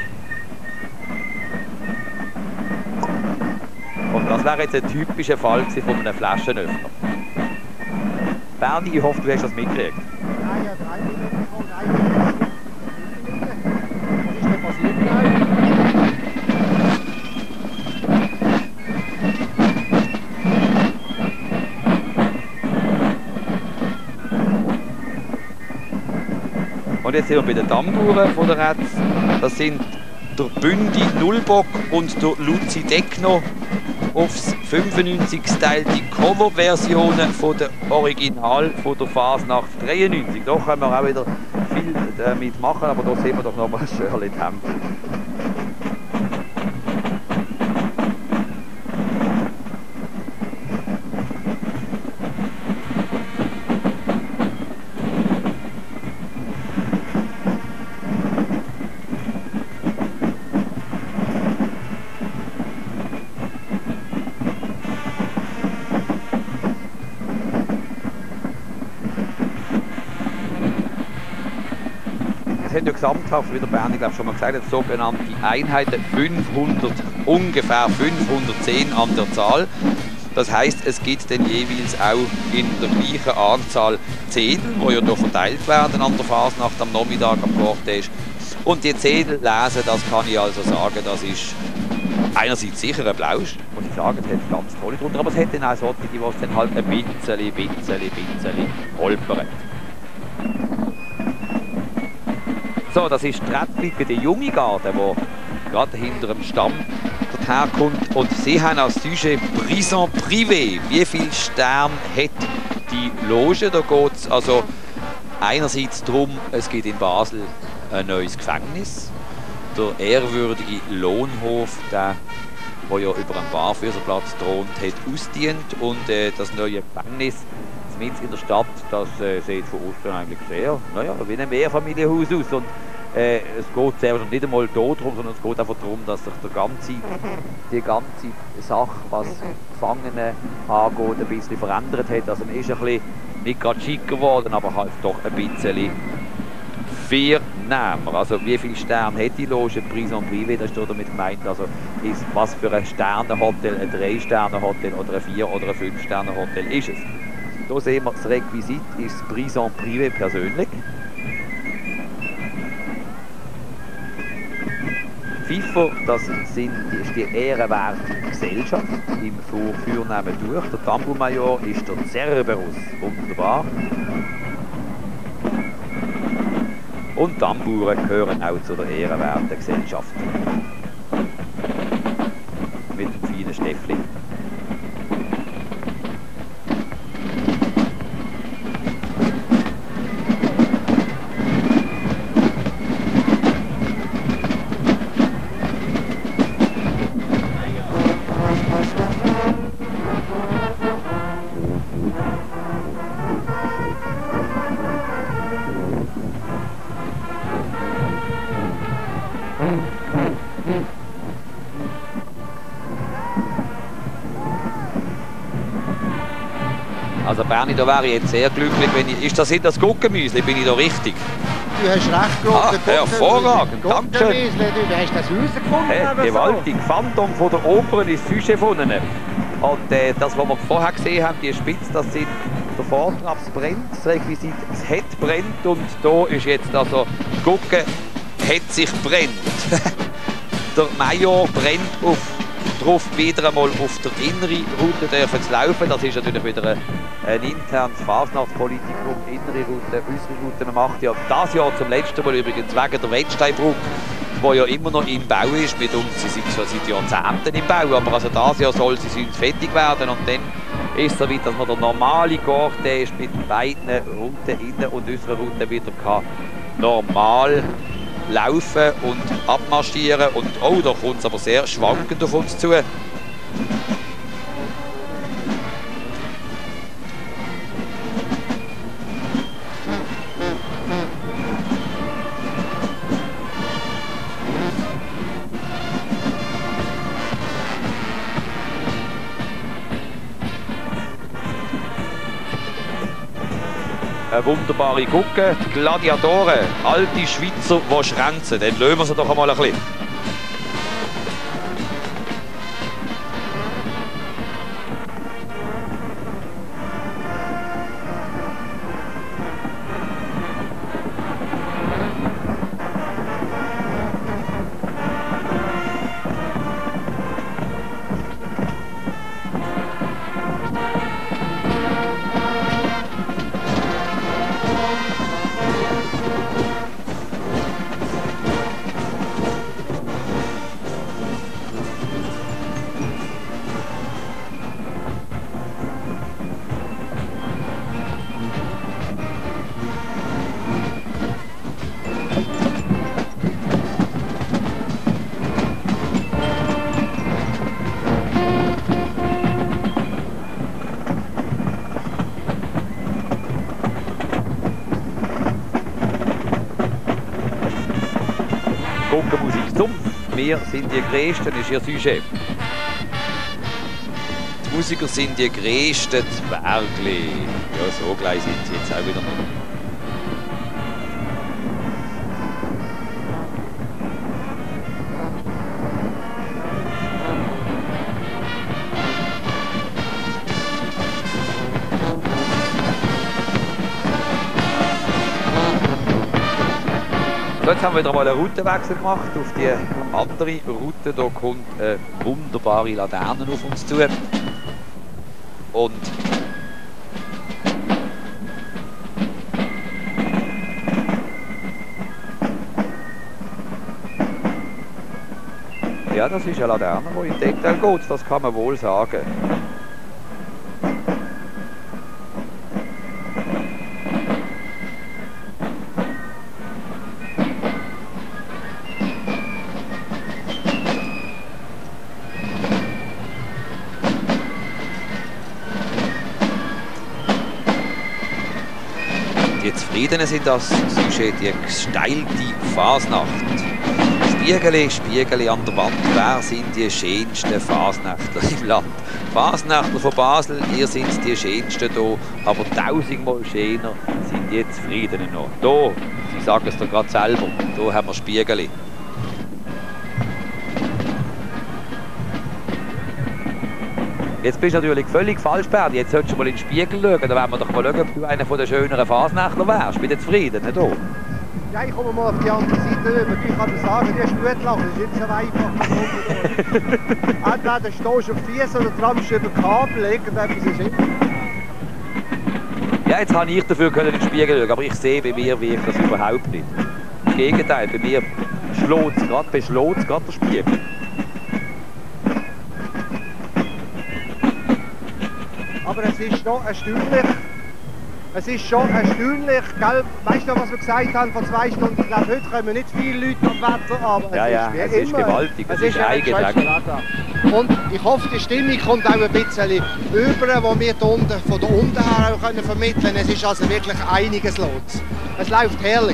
Und das wäre jetzt ein typischer Fall von einem Flaschenöffner. Berni, ich hoffe, du hast das mitgekriegt. Nein, ja, drei Minuten von drei Minuten. Was ist denn passiert genau? Und jetzt sind wir bei den Tamburen von der Retz. Das sind der Bündi Nullbock und der Luzi Deckno aufs fünfundneunzig geteilte Coverversionen von der Original von der Fasnacht dreiundneunzig. Da können wir auch wieder viel damit machen, aber da sehen wir doch nochmal Shirley Temple. Es haben ja gesamthaft, wie der Berni glaub, schon mal gesagt hat, sogenannte Einheiten fünfhundert, ungefähr fünfhundertzehn an der Zahl. Das heisst, es gibt dann jeweils auch in der gleichen Anzahl Zettel, die ja hier verteilt werden an der Fasnacht am Nachmittag am Cortège. Und die Zettel lesen, das kann ich also sagen, das ist einerseits sicher ein Blausch, muss ich sagen, es hat ganz tolle drunter, aber es hat dann auch solche, die es dann halt ein bisschen, bisschen, bisschen holpern. So, das ist die Rätli bei den Jungigarden, der gerade hinter dem Stamm herkommt. Und sie haben als Sujet Prison Privé. Wie viele Sterne hat die Loge? Da geht es also einerseits darum, es gibt in Basel ein neues Gefängnis. Der ehrwürdige Lohnhof, der, der ja über einen Barführerplatz thront, hat ausgedient. Und äh, das neue Gefängnis mitten in der Stadt, das äh, sieht von außen eigentlich sehr, naja, wie ein Mehrfamilienhaus aus. Und äh, es geht sehr nicht einmal darum, sondern es geht einfach darum, dass sich der ganze, die ganze Sache, was Gefangene angeht, ein bisschen verändert hat. Also man ist ein bisschen, nicht gerade schick geworden, aber halt doch ein bisschen vernehmer. Also wie viele Sterne hat die Loge Prison Privé, das ist damit gemeint, also ist, was für ein Sterne-Hotel, ein drei-Sterne-Hotel oder ein vier- oder ein fünf-Sterne-Hotel ist es. Hier sehen wir, das Requisit ist das Prison Privé persönlich. FIFA, das sind, ist die ehrenwerte Gesellschaft im Vorführnamen durch. Der Tambour-Major ist der Cerberus, wunderbar. Und Tambouren gehören auch zu der ehrenwerten Gesellschaft. Mit dem feinen Steffli. Also Berni, da wäre ich jetzt sehr glücklich, wenn ich... Ist das in das Guggenmüsli? Bin ich da richtig? Du hast recht, Gott. Ah, hervorragend, danke schön. Du hast das rausgefunden. Hey, gewaltig. So. Phantom von der Oper ist Sujet von ihnen. Und äh, das, was wir vorher gesehen haben, die Spitze, das sind der Vortrag, es brennt, das Requisit, das Het brennt und da ist jetzt also Guggen, Het sich brennt. Der Major brennt auf, drauf wieder einmal auf der inneren Route dürfen zu laufen. Das ist natürlich wieder ein, ein internes Fasnachtspolitikum, innere Route, äußere Route. Man macht ja das Jahr zum letzten Mal übrigens wegen der Wettsteinbrücke, die ja immer noch im Bau ist. Mit uns, sie sind schon seit Jahrzehnten im Bau, aber also das Jahr soll sie sonst fertig werden und dann ist es so weit, dass man der normale Cortège mit beiden Routen, innen und äußeren Routen wieder kann normal laufen und abmarschieren. Und oh, da kommt es aber sehr schwankend auf uns zu. eine wunderbare Gucke. Gladiatoren, alte Schweizer, die schränzen. Dann lösen wir sie doch einmal ein bisschen. Musik zum. Wir sind die Größten, ist ihr Sujet. Die Musiker sind die Größten, die Bergli. Ja, so gleich sind sie jetzt auch wieder noch. Jetzt haben wir wieder mal einen Routenwechsel gemacht auf die andere Route. Da kommt eine wunderbare Laterne auf uns zu. Und ja, das ist eine Laterne, die in Detail geht, das kann man wohl sagen. Die Zufriedenen sind das Sujet, die gesteilte Fasnacht. Spiegeli, Spiegeli an der Wand, wer sind die schönsten Fasnächtler im Land? Fasnächtler von Basel, ihr seid die schönsten hier, aber tausendmal schöner sind die Zufriedenen noch. Hier, sie sagen es dir gerade selber, hier haben wir Spiegeli. Jetzt bist du natürlich völlig falsch, Bernd. Jetzt solltest du mal in den Spiegel schauen. Dann werden wir doch mal schauen, ob du einer der schöneren Fasnächtler wärst. Bist du zufrieden, nicht hier? Ja, ich komme mal auf die andere Seite rüber. Ich kann dir sagen, die ist gut lachen. Das ist nicht so einfach. Entweder stehst du auf die Füße oder trampst du über Kabel. Irgendetwas ist immer. Ja, jetzt habe ich dafür können in den Spiegel schauen, aber ich sehe, bei mir wirkt das überhaupt nicht. Im Gegenteil, bei mir schlägt es gerade, beschlägt es gerade der Spiegel. Aber es ist schon erstaunlich. Es ist schon erstaunlich, gell? Weißt du noch, was wir gesagt haben vor zwei Stunden? Ich glaube, heute kommen nicht viele Leute am Wetter, aber ja, es ja, ist wie es immer. ist gewaltig, es, es ist, ist eigenartig. Und ich hoffe, die Stimmung kommt auch ein bisschen über, wo wir hier unten, von da unten her auch können vermitteln können. Es ist also wirklich einiges los. Es läuft herrlich.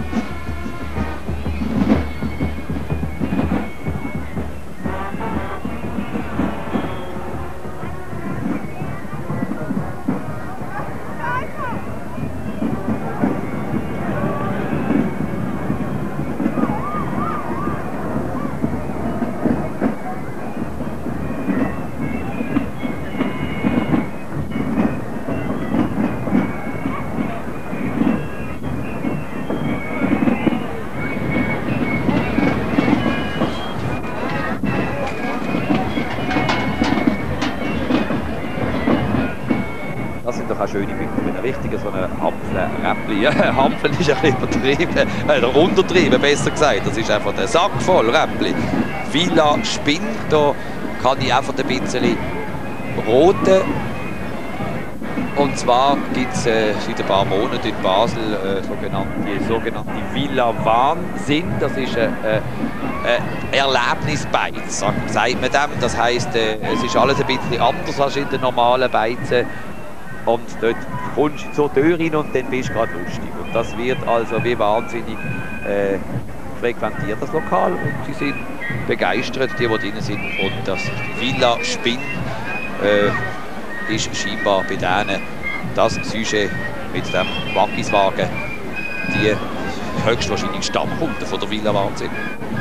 Das sind doch auch schöne Bilder, wenn ein richtiger so ein Hampfle-Räppli, ja, Hampfeln ist ein bisschen übertrieben, äh, untertrieben, besser gesagt, das ist einfach der Sack voll Räppli. Villa Spinn, da kann ich einfach ein bisschen roten. Und zwar gibt es äh, seit ein paar Monaten in Basel äh, sogenannte, sogenannte Villa Wahnsinn. Das ist ein äh, äh, Erlebnisbeiz, sagt, sagt man dem. Das heisst, äh, es ist alles ein bisschen anders als in den normalen Beizen. Und dort kommst du zur Tür rein und dann bist du gerade lustig. Und das wird also wie wahnsinnig äh, frequentiert, das Lokal. Und sie sind begeistert, die, die drin sind. Und das Villa Spinn äh, ist scheinbar bei denen das Sujet mit dem Wackiswagen die höchstwahrscheinlich Stammkunden von der Villa Wahnsinn.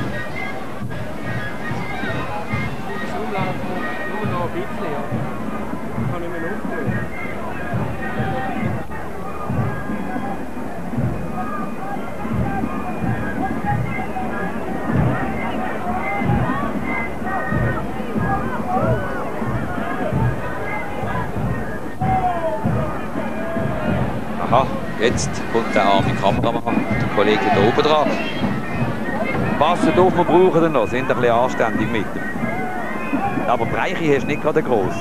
Nur noch ein bisschen, ja. Ich kann nicht mehr aufhören. Aha, jetzt kommt der arme Kameramann, der Kollege da oben dran. Passet auf, wir brauchen ihn noch, sind ein bisschen anständig mit ihm. Aber Breiche hast du nicht gerade eine grosse.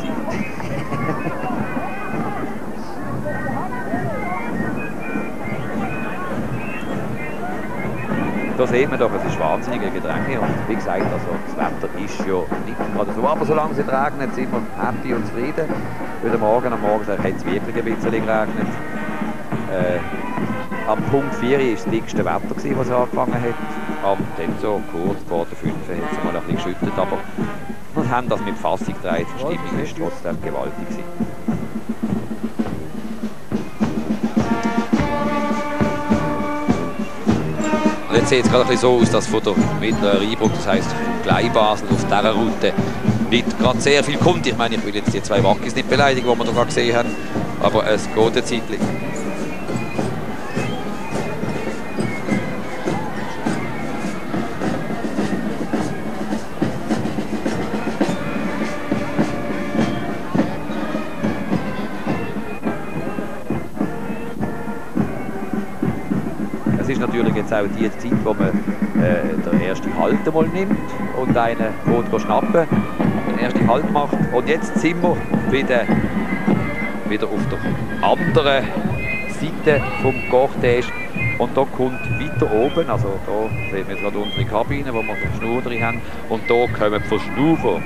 Da sieht man doch, es ist wahnsinnige Gedränge und wie gesagt, also das Wetter ist ja nicht gerade so, aber solange es nicht regnet, sind wir happy und zufrieden. Heute Morgen, am Morgen hat es wirklich ein bisschen geregnet. Äh, am Punkt vier war das dickste Wetter, das es angefangen hat. Und dann so kurz vor der fünf hat es mal ein bisschen geschüttet, aber wir haben das mit Fassung getragen. Die Stimmung ist trotzdem gewaltig gewesen. Und jetzt sieht es gerade ein bisschen so aus, dass von der mittleren Rheinbrücke, das heisst von Gleibasel auf dieser Route, nicht gerade sehr viel kommt. Ich meine, ich will jetzt die zwei Wackis nicht beleidigen, die wir da gesehen haben, aber es geht eine Zeit lang. Es ist natürlich jetzt auch die Zeit, wo man äh, den ersten Halt mal nimmt und einen geht schnappen, den ersten Halt macht. Und jetzt sind wir wieder, wieder auf der anderen Seite vom Cortège. Und da kommt weiter oben, also da sehen wir jetzt gerade unsere Kabine, wo wir den Schnur drin haben. Und da kommen die Verschnaufer.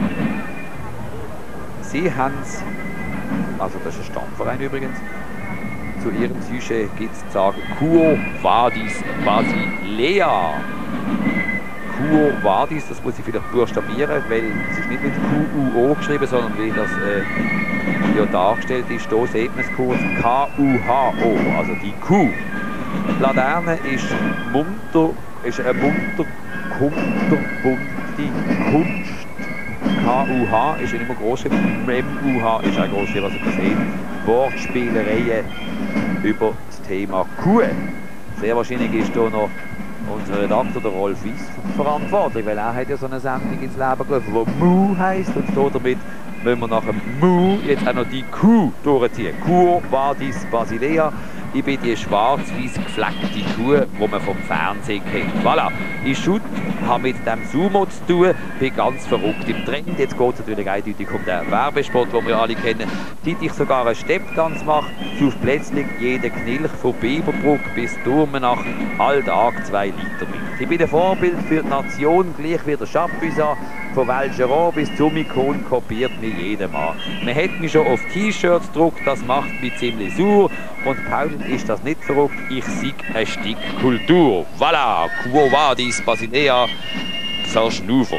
Sie haben es, also das ist ein Stammverein übrigens, zu ihrem Sujet gibt es zu sagen Quo Vadis Basilea. Quo Vadis, das muss ich vielleicht buchstabieren, weil es ist nicht mit Q U O geschrieben, sondern wie das äh, hier dargestellt ist. Hier sieht man es kurz K U H O, also die Kuh. Die Laterne ist munter, ist eine munter, kunterbunte Kunst. K U H ist nicht immer groß, M U H ist auch groß, was ihr seht. Wortspielereien über das Thema Kuh. Sehr wahrscheinlich ist hier noch unser Redakteur, der Rolf Wiss, verantwortlich, weil er hat ja so eine Sendung ins Leben gerufen, die Mu heisst, und so damit müssen wir nach dem Mu jetzt auch noch die Kuh durchziehen. Quo Vadis Basilea. Ich bin die schwarz-weiß gefleckte Kuh, die man vom Fernsehen kennt. Voilà. Ich Schutt, habe mit dem Sumo zu tun, bin ganz verrückt im Trend. Jetzt geht es natürlich eindeutig um den Werbespot, den wir alle kennen. Seit ich sogar einen Stepptanz mache, schuf plötzlich jeder Knilch von Biberbrück bis Durmenach all Tag zwei Liter mit. Ich bin ein Vorbild für die Nation, gleich wie der Chapuisat. Von Valgeron bis zum Ikon kopiert mich jeder Mann. Man hat mich schon auf T-Shirts gedruckt, das macht mich ziemlich sauer. Und Paul ist das nicht verrückt, ich sieg ein Stück Kultur. Voilà, Quo Vadis Basilea, Verschnaufer.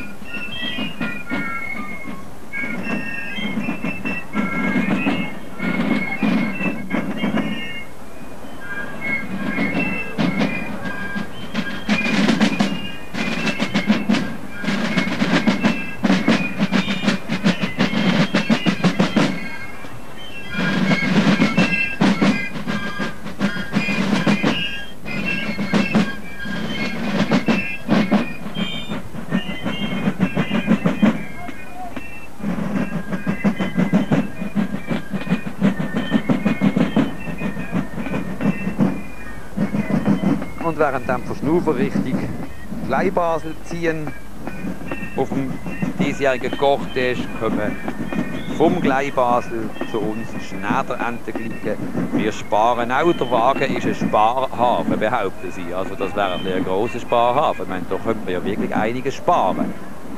Und während dem Verschnaufer Richtung Gleibasel ziehen, auf dem diesjährigen Cortège kommen vom Gleibasel zu uns Schneiderenten gleichen. Wir sparen auch, der Wagen ist ein Sparhafen, behaupten sie. Also das wäre ein, ein grosser Sparhafen. Ich meine, da könnte man ja wirklich einiges sparen.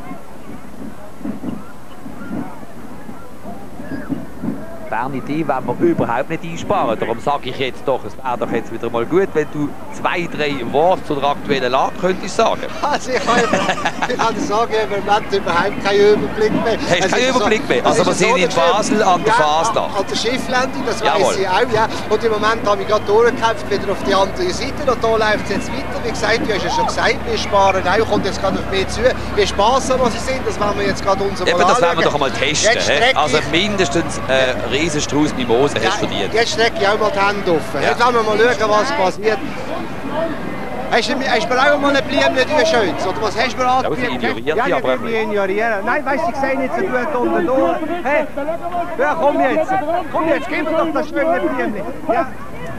Bernidee wollen wir überhaupt nicht einsparen. Darum sage ich jetzt doch, es wäre doch jetzt wieder mal gut, wenn du zwei, drei Worte zur Aktualität aktuellen Lage, könnte ich sagen? Also ich kann, ich kann sagen, im Moment überhaupt keinen Überblick mehr. Hast du keinen Überblick mehr? Also wir sind in Basel an der Fasnacht. An der Schifflandung, das Jawohl. weiss ich auch. Ja. Und im Moment habe ich gerade durchgekämpft, wieder auf die andere Seite. Und da läuft es jetzt weiter. Wie gesagt, du hast ja schon gesagt, wir sparen auch, kommt jetzt gerade auf mich zu. Wie sparsam sie sind, das werden wir jetzt gerade uns mal Eben, das werden wir anschauen. doch einmal testen. He? Also mindestens einen äh, riesen Strauß Mimosen hast du verdient. Jetzt strecke ich auch mal die Hände offen. Ja. Jetzt werden wir mal schauen, was passiert. Hast du, hast du mir auch mal eine Blümchen, die schönes? Oder was hast du mir Ja, sie ignoriert ja, die aber ich will mich ignorieren. Nein, weißt du, ich sehe nicht so gut unten durch. Hey, ja, komm jetzt. Komm jetzt, gib mir doch das schöne Blümchen. Ja.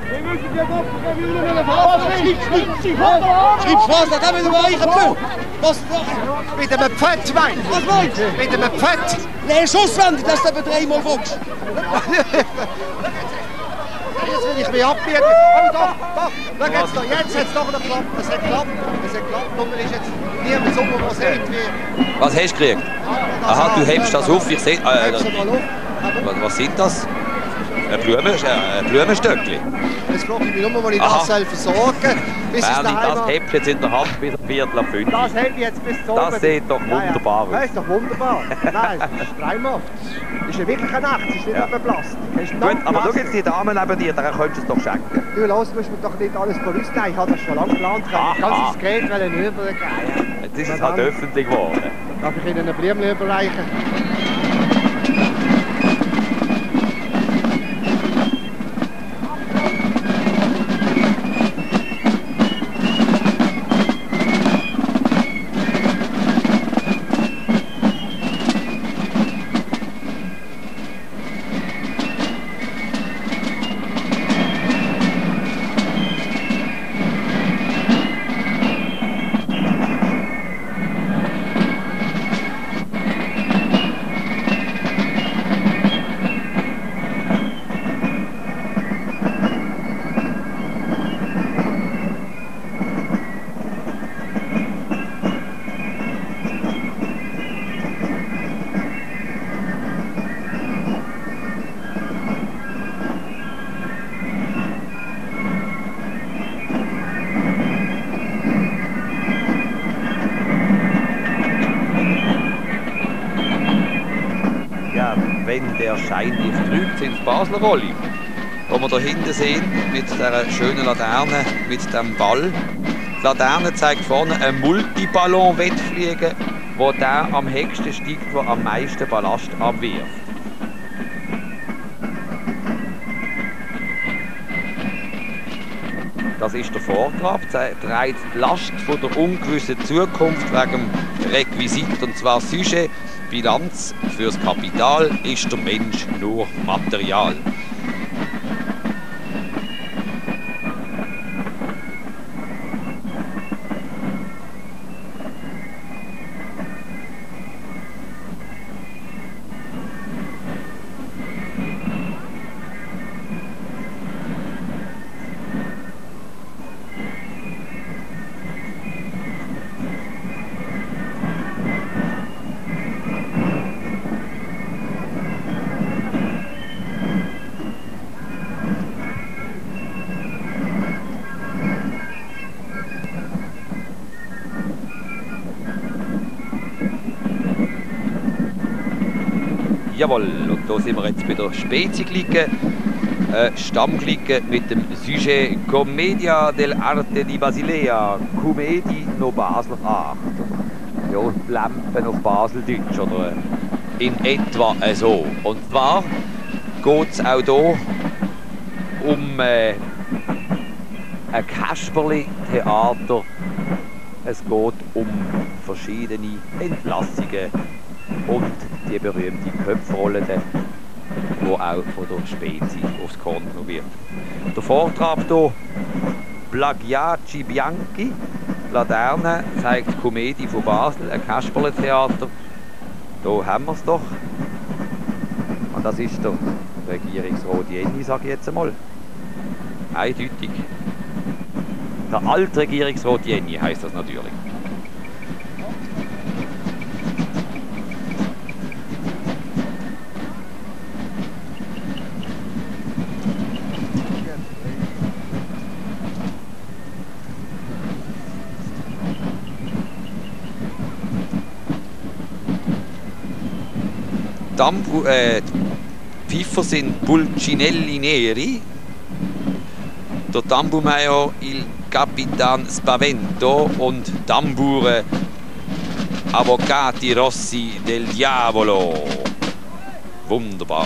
Schreib's was, das haben wir über euch Pfund. Was? Mit einem Pfett, mein. Was meinst du? Mit einem Pfett. Nee, Schusswand, dass du aber dreimal guckst. Jetzt will ich mich abbiegen. Oh, doch, doch. Schau jetzt, doch. Jetzt hat es doch noch geklappt. Es hat geklappt. Es hat geklappt. Und man ist jetzt niemand so, der sieht, wie... Was hast du gekriegt? Aha, du hebst das auf. Ich sehe... Äh, Hebst du mal auf. was, was sind das? Ein, Blumen, äh, ein Blumenstöckli. Jetzt frage ich mich nur, wo ich Aha. das soll versorgen bis es Bernie, daheim das habe. hebt jetzt in der Hand bis um Viertel ab fünf. Das habe ich jetzt bis zum Das sieht doch wunderbar aus. Ja, ja. Das ist doch wunderbar. Nein, es ist traumhaft. Es ist ja wirklich eine Nacht, es ist nicht Ja. ja. verblasst. Es ist Gut, aber schau nachtblass. jetzt die Dame neben dir, der könntest du es doch schenken. Du, los, musst mir doch nicht alles vorausnehmen. Ich habe das schon lange geplant. Ich Aha. kann ganzes Gerät übergeben. Jetzt ist es halt öffentlich geworden. Darf ich Ihnen ein Blümchen überreichen? Ja, wenn der Schein nicht trügt, sind es Basler Rolli. Wo wir da hinten sehen, mit dieser schönen Laterne, mit dem Ball. Die Laterne zeigt vorne einen Multiballon-Wettfliegen, wo der am höchsten steigt, der am meisten Ballast abwirft. Das ist der Vortrag, trägt die Last von der ungewissen Zukunft wegen dem Requisit, und zwar Sujet, Bilanz fürs Kapital, ist der Mensch nur Material. Jawohl, und da sind wir jetzt bei der Spezi-Clique, äh, Stammclique mit dem Sujet Commedia dell'arte di Basilea, Comedi no Basler Art. Ja, und Lampen auf Baseldeutsch, oder in etwa so. Und zwar geht es auch hier um äh, ein Kasperli-Theater. Es geht um verschiedene Entlassungen und die berühmte Köpfrolle, die auch von der Spezi aufs Konto wird. Der Vortrag hier, Plagiacci Bianchi, Laterne zeigt die Komödie von Basel, ein Kasperle-Theater. Hier haben wir es doch. Und das ist der Regierungsrat Jenny, sage ich jetzt einmal. Eindeutig. Der Altregierungsrat Jenny heisst das natürlich. Tambu äh, die Pfeifer sind Pulcinelli Neri, der Tambourmajor Il Capitan Spavento und Tambure Avvocati Rossi del Diavolo. Wunderbar.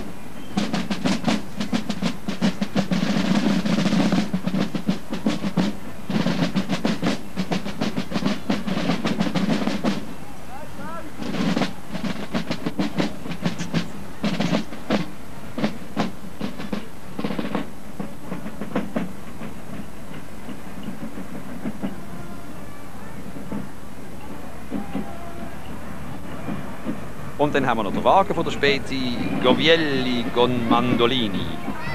Und dann haben wir noch den Wagen von der Spezi Giovielli con Mandolini.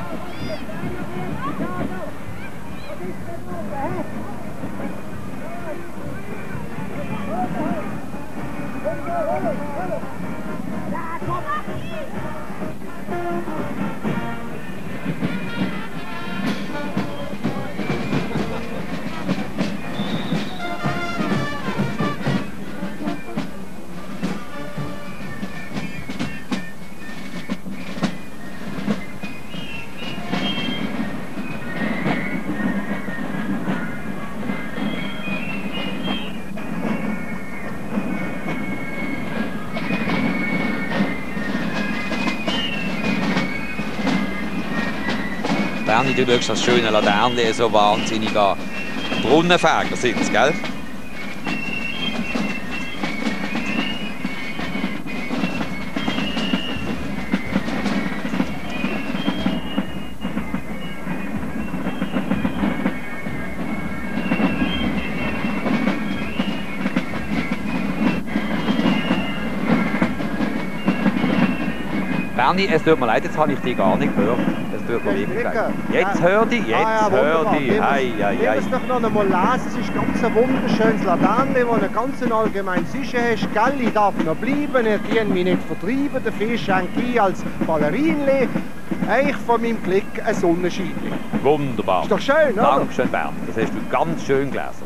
Berni, du schaust das schöne Laternchen so wahnsinnig an. Brunnenfäger sind es, gell? Berni, es tut mir leid, jetzt habe ich dich gar nicht gehört. Es tut mir wirklich leid. Jetzt hör dich, jetzt ah, ja, hör dich. Hei, hei, hei. Ich muss doch noch einmal lesen. Es ist ganz ein wunderschönes Laternchen, das ein ganz allgemeines Sicher hast. Gell, ich darf noch bleiben, er kann mich nicht vertreiben. Der Fisch schenke ich als Ballerinli. Ich von meinem Glück ein Sonnenschein. Wunderbar. Ist doch schön, oder? Dankeschön, Berni. Das hast du ganz schön gelesen.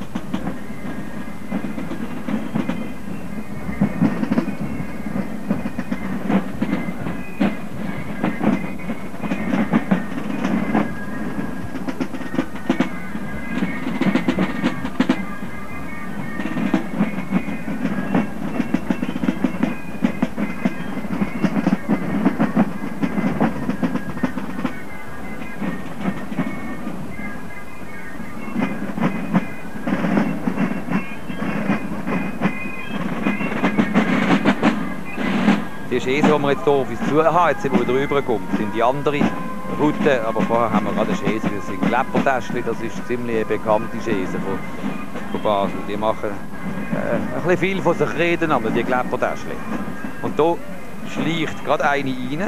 Das ist eh so, wenn wir jetzt hier auf uns zu haben, jetzt sind wir wieder rübergekommen, sind die andere Route, aber vorher haben wir gerade eine Schäse, das sind Kleppertäschli, das ist ziemlich eine bekannte Schäse von, von Basel. Die machen äh, ein bisschen viel von sich reden, aber die Kleppertäschli. Und hier schleicht gerade eine rein,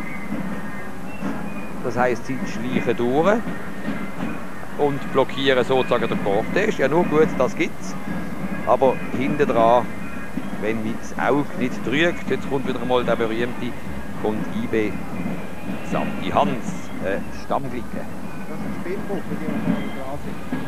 das heisst, sie schleichen durch und blockieren sozusagen den Cortège. Ja, nur gut, das gibt es, aber hinten dran, wenn mich das Auge nicht trügt, jetzt kommt wieder einmal der berühmte, kommt I B Santi Hans, äh, Stammglicke. Das ist ein Spielbuch, für die wir dran sind.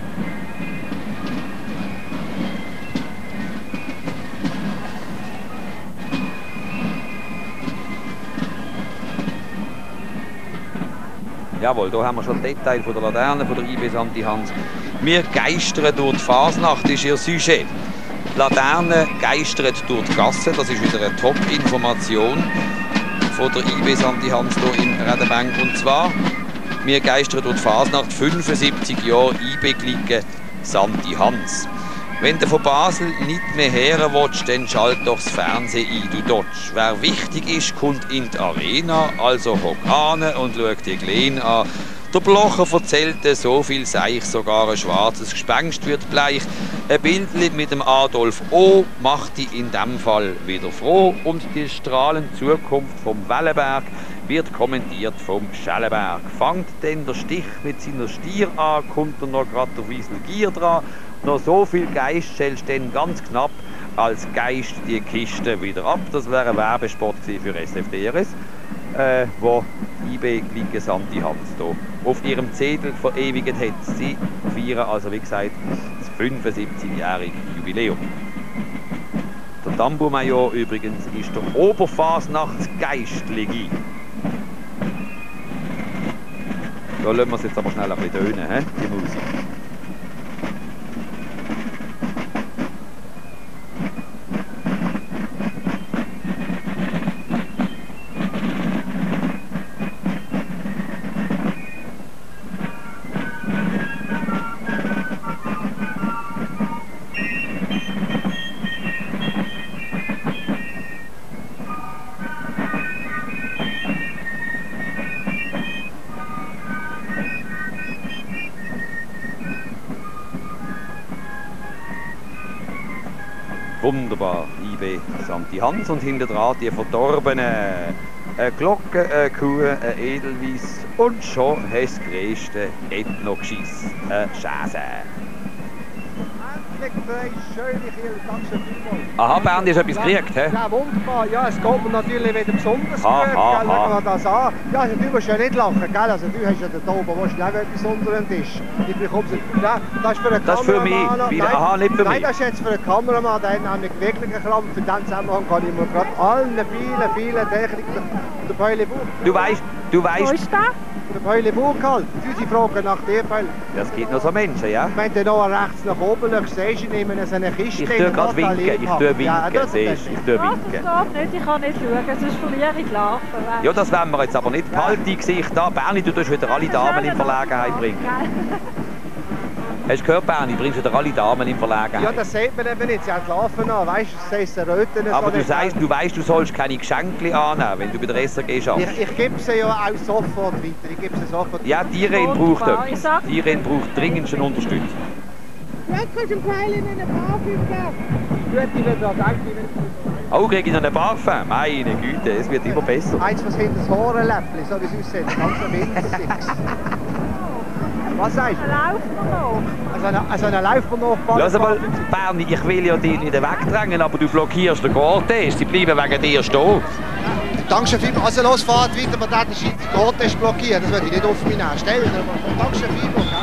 Jawohl, hier haben wir schon Detail von der Laterne, von der I B Santi Hans. Wir geistern durch die Fasnacht, ist ihr Sujet. Die Laterne geistert durch die Gasse, das ist wieder eine Top-Information von der I B Santi Hans hier in Redenbank. Und zwar, wir geistern durch die Fasnacht, fünfundsiebzig Jahre I B-Clique Santi Hans. Wenn du von Basel nicht mehr her willst, dann schalt doch das Fernsehen ein, du Dotsch. Wer wichtig ist, kommt in die Arena, also hock an und schaut die Glen an. Der Blocher erzählte, so viel sei ich, sogar ein schwarzes Gespenst wird bleich. Ein Bildchen mit dem Adolf O. macht die in dem Fall wieder froh. Und die strahlende Zukunft vom Wellenberg wird kommentiert vom Schellenberg. Fangt denn der Stich mit seiner Stier an, kommt er noch grad der Wiesel Gier dran. Noch so viel Geist schälst denn ganz knapp als Geist die Kiste wieder ab. Das wäre ein Werbespot für S F D R S. Äh, wo I B-Clique Santi Hans hier auf ihrem Zettel verewigt hat. Sie feiern also, wie gesagt, das fünfundsiebzigjährige Jubiläum. Der Tambourmajor übrigens ist der Oberfasnachtsgeistliche. Da lassen wir es jetzt aber schnell ein bisschen tönen, he? Die Musik. Wunderbar, I B samt die Hans und hinter dran die verdorbene eine Glocke, eine Kuh, ein Edelweiss und schon hast du das größte Ethno-Geschiss, eine Schäse. Aha, Bernd, hast du etwas gekriegt, hä? Ja, wunderbar. Ja, es geht mir natürlich wieder besonders Ha, gut. ha, Gell, ha. schauen wir das an. Ja, also, du musst ja nicht lachen, gell? Also, du hast ja da oben wahrscheinlich auch etwas unter dem Tisch. Ich bekomme es. Ja, das ist für den Das ist für mich. Kameramann. Wieder, Nein, aha, nicht für nein, mich. das ist jetzt für den Kameramann. Der hat nämlich wirklich einen Krampf. In diesem Zusammenhang kann ich mir gerade allen vielen, vielen Technikern der Beule Buch. Du weißt, du weißt, Der Beule Buch halt. Unsere Frage nach dir, Beule. das gibt noch so Menschen, ja? Wenn du noch rechts nach oben schaust, siehst du, ich nehme so eine Kiste. Ich tue gerade winken, ich tue Ja, winken, das siehst du, ich tue Was, das winken. geht nicht, ich kann nicht schauen, sonst verliere ich Laufen. Ja, das wollen wir jetzt aber nicht. Behalte dein Gesicht da. Berni, du tust wieder alle Damen in Verlegenheit bringen. Hast du gehört, Berni, bringst wieder alle Damen in Ja, Verlegenheit. das sieht man eben nicht. Sie haben laufen an, weißt du, das heisst, Röten. Aber so du, nicht. sagst, du weißt, du sollst keine Geschenke annehmen, wenn du bei der S R G schaffst. Ich, ich gebe sie ja auch sofort weiter. Ich gebe sie sofort Ja, die Irene braucht Wunderbar, ich etwas. sag- Die Irene braucht dringend eine Unterstützung. Jetzt kannst du einen Pfeil in eine Parfüm geben. Gut, ich will da danke. Oh, kriege ich noch einen Parfum? Meine Güte, es wird immer besser. Eins, was hinter das Ohrenläppchen, so wie es aussieht. Ganz ein winziges. Was sagst du? Laufen wir noch. Also eine, also eine laufen wir noch. Lass mal, Berni, ich will ja dich nicht wegdrängen, aber du blockierst den Cortège. Sie bleiben wegen dir stehen. Dankeschön vielmals. Also los, fahrt weiter, man darf die Cortège blockieren. Das würde ich nicht auf mich nehmen. Stell dir mal. Dankeschön vielmals. Gell?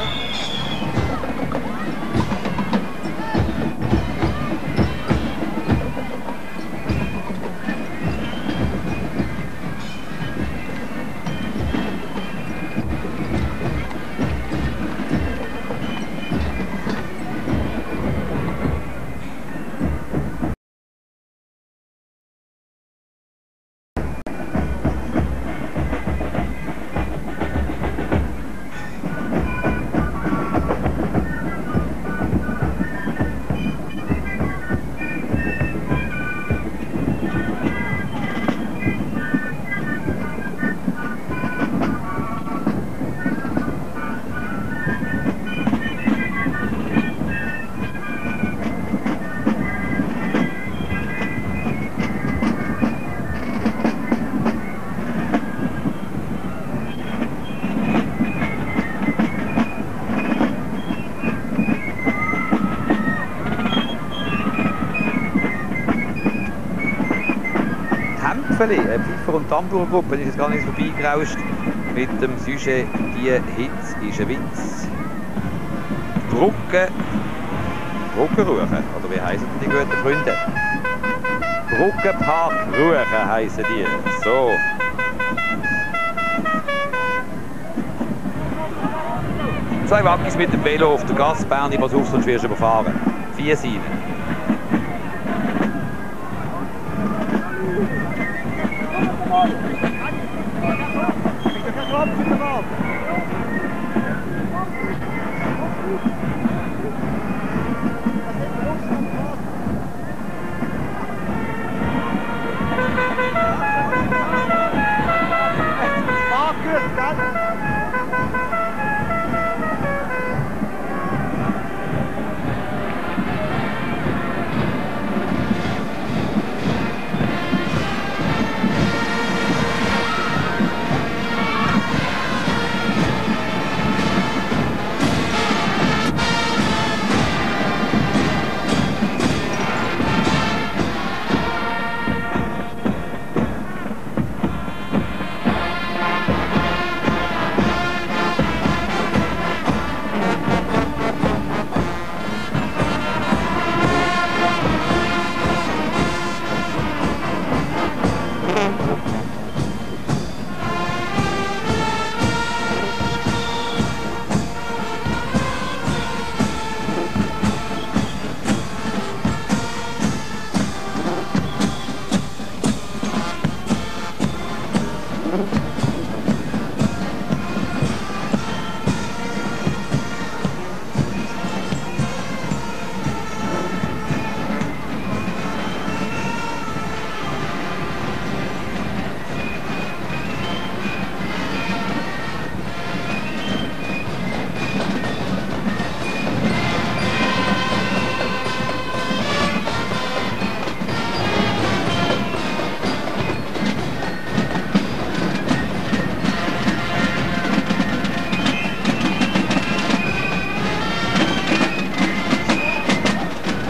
Kämpfeli, eine Pfeifer- und Tambourgruppe ist jetzt gar nicht vorbeigerauscht mit dem Sujet «Die Hitz ist ein Witz». Brücke, Brückenruchen, oder wie heißen die guten Freunde? Brückenpark Ruchen heissen die. So. Zwei Wackis mit dem Velo auf der Gasse, Berni, pass auf, sonst wirst du überfahren. Vier Seinen.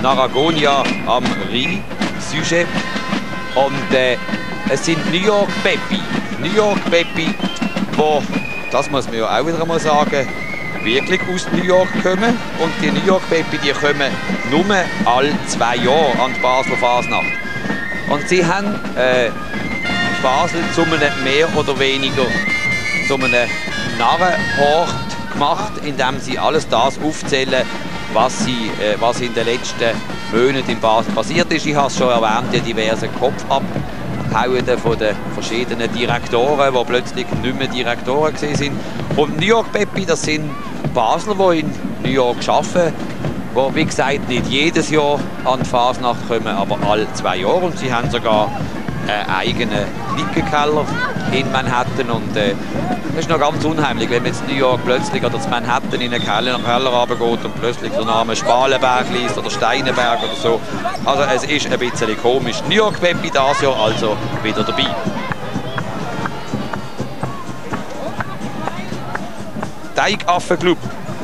Naragonia am Rhein, Sujet. Und äh, es sind New York Peppi. New York Peppi, wo, das muss man ja auch wieder einmal sagen, wirklich aus New York kommen. Und die New York Peppi, die kommen nur alle zwei Jahre an die Basler Fasnacht. Und sie haben äh, Basel zu einem mehr oder weniger zu einem Narrenhort gemacht, indem sie alles das aufzählen, was, sie, äh, was in den letzten Monaten in Basel passiert ist. Ich habe es schon erwähnt, die diversen Kopfabhauen von den verschiedenen Direktoren, die plötzlich nicht mehr Direktoren waren. Und New York Peppi, das sind Basler, die in New York arbeiten, die, wie gesagt, nicht jedes Jahr an die Fasnacht kommen, aber alle zwei Jahre. Und sie haben sogar einen eigenen Lickenkeller in Manhattan. Und äh, das ist noch ganz unheimlich, wenn man jetzt in New York plötzlich oder in Manhattan in einen Keller, Keller runtergeht und plötzlich der Name Spalenberg liest oder Steinenberg oder so. Also es ist ein bisschen komisch. New York Peppi dieses Jahr also wieder dabei. Teigaffen-Club.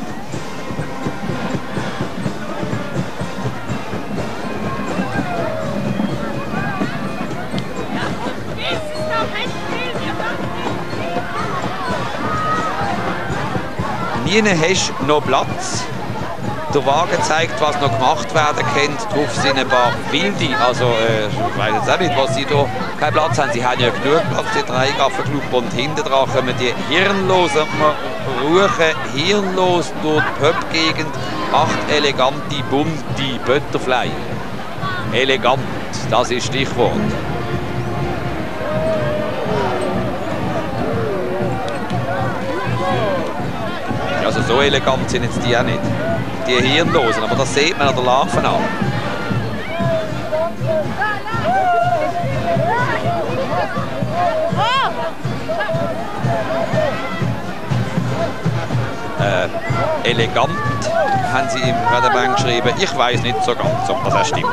Nie hast du noch Platz. Der Wagen zeigt, was noch gemacht werden kann. Drauf sind ein paar Wilde. Also, äh, ich weiß jetzt auch nicht, was sie da keinen Platz haben. Sie haben ja genug Platz, die Teigaffen-Club. Und hinten dran kommen die Hirnlosen. Man rufen hirnlos durch die Pub-Gegend. Acht elegante, bunte Butterfly. Elegant, das ist das Stichwort. Also so elegant sind jetzt die auch nicht. Die Hirnlosen, aber das sieht man an der Larve an. Äh, elegant haben sie im Redebank geschrieben. Ich weiß nicht so ganz, ob das auch stimmt.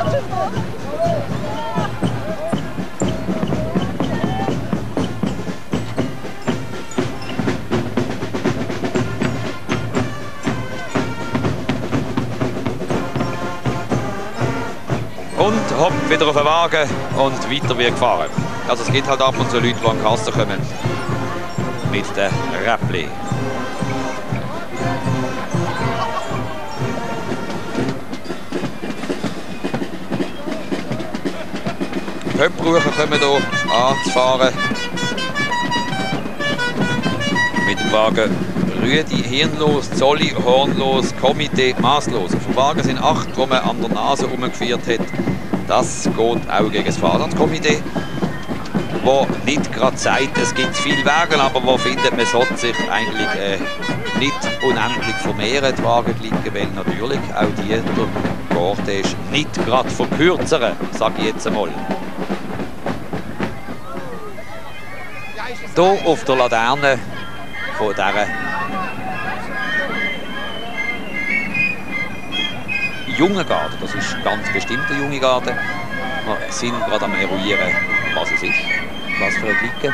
Und hoppt wieder auf den Wagen und weiter wird gefahren. Also es gibt halt ab und zu Leute, die an die Kasse kommen. Mit den Räppli. Die Pöpprucher kommen hier anzufahren. Mit dem Wagen Rüdi, Hirnlos, Zolli, Hornlos, Komitee, Maßlos. Auf dem Wagen sind acht, die man an der Nase herumgeführt hat. Das geht auch gegen das Fahrradkomitee, wo nicht gerade sagt, es gibt viele Wege, aber wo findet, man sollte sich eigentlich äh, nicht unendlich vermehren, die Wagengliedung, weil natürlich auch die der Cortège nicht gerade verkürzen, sage ich jetzt einmal. Hier auf der Laterne von dieser jungen Garde, das ist ganz bestimmt eine junge Garde. Wir sind gerade am eruieren, was es ist, was für eine Clique.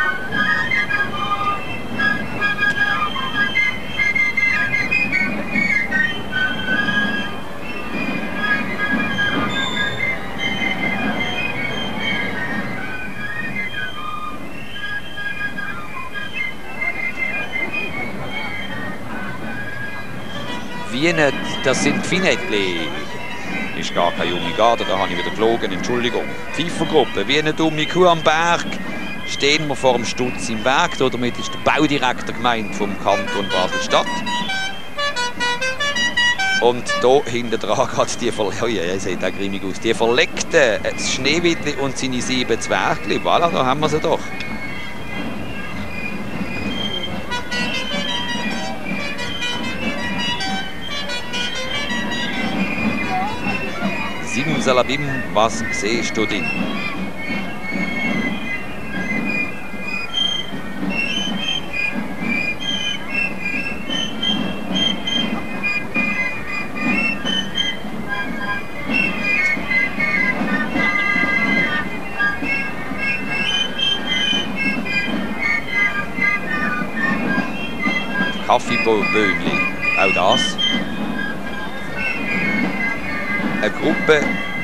Wiener, das sind Finetli. Ist gar keine junge Garde, da habe ich wieder gelogen, Entschuldigung. Pfeifergruppe, wie eine dumme Kuh am Berg, stehen wir vor dem Stutz im Berg. Damit ist der Baudirektor gemeint vom Kanton Basel-Stadt. Und hier hinten dran geht die, Ver oh ja, ihr seht auch grimmig aus, die verlegten das Schneewittli und seine sieben Zwergli. Voilà, da haben wir sie doch. Simsalabim, was siehst du denn? Kaffeeböhnli, auch das. eine Gruppe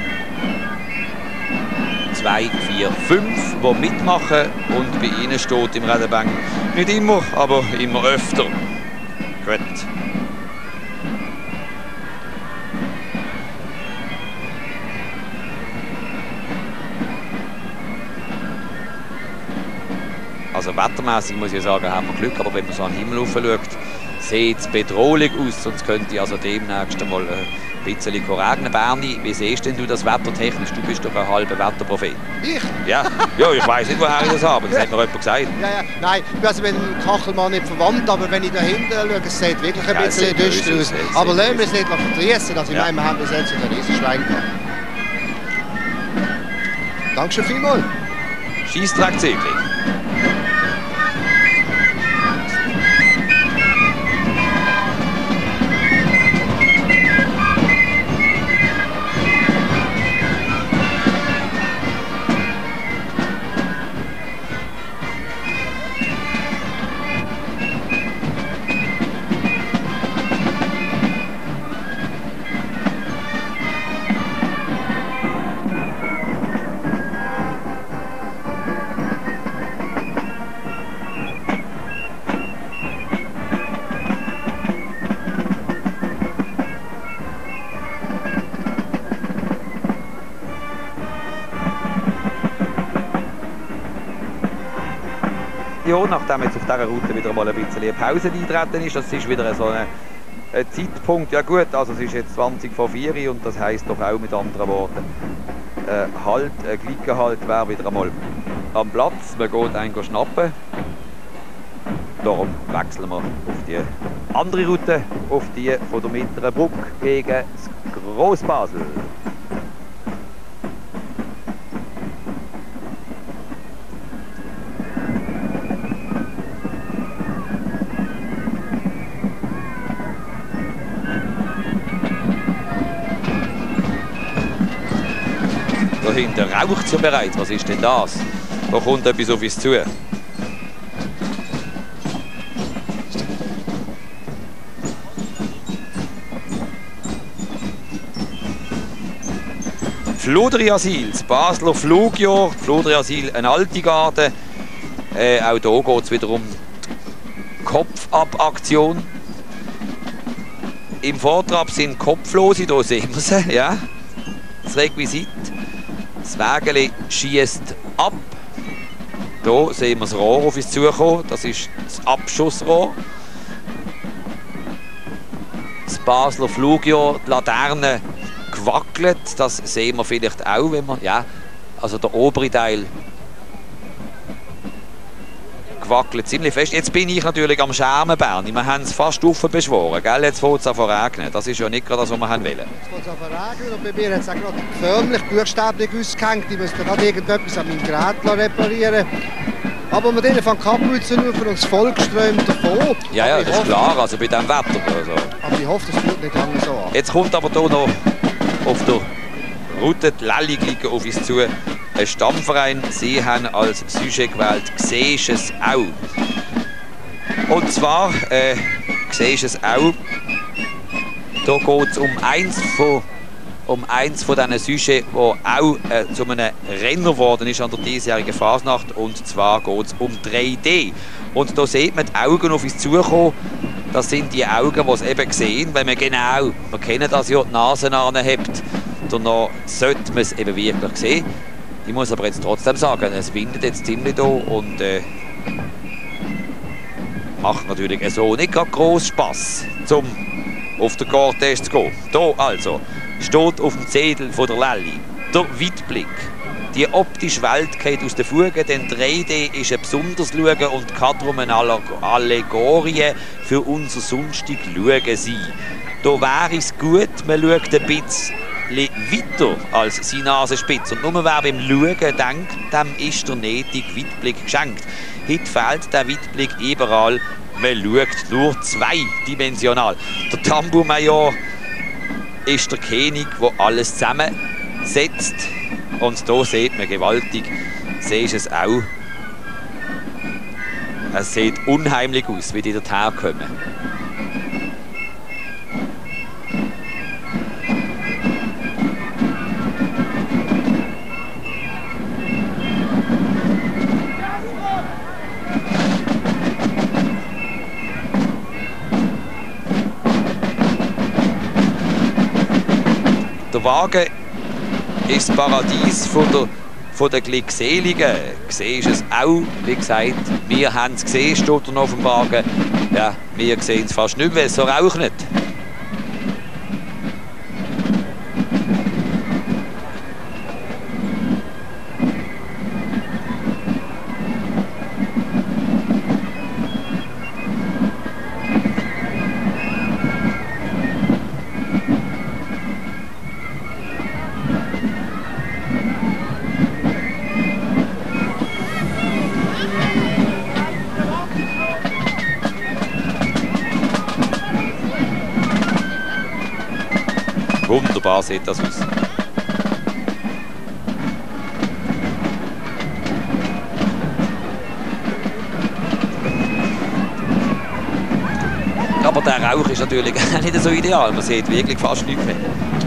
zwei, vier, fünf, die mitmachen und bei ihnen steht im Redenbank nicht immer, aber immer öfter. Gut. Also wettermäßig muss ich sagen, haben wir Glück, aber wenn man so an den Himmel rauf schaut, sieht es bedrohlich aus, sonst könnte also demnächst einmal ein bisschen regnen. Berni, wie siehst denn du das wettertechnisch? Du bist doch ein halber Wetterprophet. Ich? Ja, ja, ich weiß nicht, woher ich das habe, das hat mir jemand gesagt. Ja, ja. Nein, ich bin also mit dem Kachelmann nicht verwandt, aber wenn ich da hinten schaue, es sieht wirklich ein Ja, bisschen düster düster aus. aus. Aber lassen wir es nicht verdrießen, also ich Ja. meine, wir haben bis jetzt einen Riesenschwein gehabt. Dankeschön vielmals. Scheisstrackzügli. Ja, nachdem jetzt auf dieser Route wieder mal ein bisschen eine Pause eintreten ist, das ist wieder so ein, ein Zeitpunkt, ja gut, also es ist jetzt zwanzig vor vier und das heisst doch auch mit anderen Worten, äh, Halt, ein Glickenhalt wäre wieder einmal am Platz, man geht einen schnappen, darum wechseln wir auf die andere Route, auf die von der Mittleren Brücke gegen das Grossbasel. Da hinten raucht es ja bereits. Was ist denn das? Da kommt etwas auf uns zu. Flodri-Asyl, das Basler Flugjahr. Flodri-Asyl, ein Altigarten. Äh, auch hier geht es wieder um die Kopfab-Aktion. Im Vortrab sind Kopflose, hier sehen wir sie. Ja. Das Requisit. Das Wägeli schießt ab. Hier sehen wir das Rohr auf uns zukommen. Das ist das Abschussrohr. Das Basler Flugjahr, die Laterne gewackelt. Das sehen wir vielleicht auch, wenn wir, ja, also der obere Teil gewackelt ziemlich fest. Jetzt bin ich natürlich am Schermen, Berni. Wir haben es fast beschworen, gell? Jetzt fängt es an zu regnen. Das ist ja nicht gerade das, was wir wollen. Jetzt fängt es an zu regnen und bei mir hat es auch gerade förmlich buchstäblich ausgehängt. Ich müsste gerade irgendetwas an meinem Gerät reparieren. Aber mit denen von Kapuzen auf und das Volk strömt davon. Ja, ja, das ist klar, also bei diesem Wetter. Also. Aber ich hoffe, das tut nicht lange so an. Jetzt kommt aber hier noch auf der Route die Lelli liegen auf uns zu. Ein Stammverein, sie haben als Sujet gewählt, «Siehst es auch». Und zwar, äh, «Siehst es auch», da geht es um eins von, um eins von diesen Sujets, das auch äh, zu einem Renner geworden ist an der diesjährigen Fasnacht. Und zwar geht es um drei D. Und da sieht man die Augen auf uns zukommen. Das sind die Augen, die es eben sehen, weil man genau, wir kennen das ja, die Nase anhebt. Danach sollte man es eben wirklich sehen. Ich muss aber jetzt trotzdem sagen, es windet jetzt ziemlich da und äh, macht natürlich so nicht gerade gross Spass, um auf den Cortège zu gehen. Hier also steht auf dem Zettel von der Lelli der Weitblick. Die optische Welt geht aus den Fugen, denn drei D ist ein besonderes Schauen und kann darum eine Allegorie für unser sonstig Schauen sein. Da wäre es gut, man schaut ein bisschen weiter als seine Nasenspitze. Und nur wer beim Schauen denkt, dem ist der nötige Weitblick geschenkt. Heute fehlt der Weitblick überall. Man schaut nur zweidimensional. Der Tambour-Major ist der König, der alles zusammensetzt. Und hier sieht man gewaltig, siehst es auch. Es sieht unheimlich aus, wie die dort herkommen. Der Wagen ist das Paradies von der, von der Glückseligen. Gesehen ist es auch, wie gesagt. Wir haben es gesehen, steht er noch auf dem Wagen. Ja, wir sehen es fast nicht mehr, so raucht nicht. Wunderbar sieht das aus. Aber der Rauch ist natürlich nicht so ideal. Man sieht wirklich fast nichts mehr.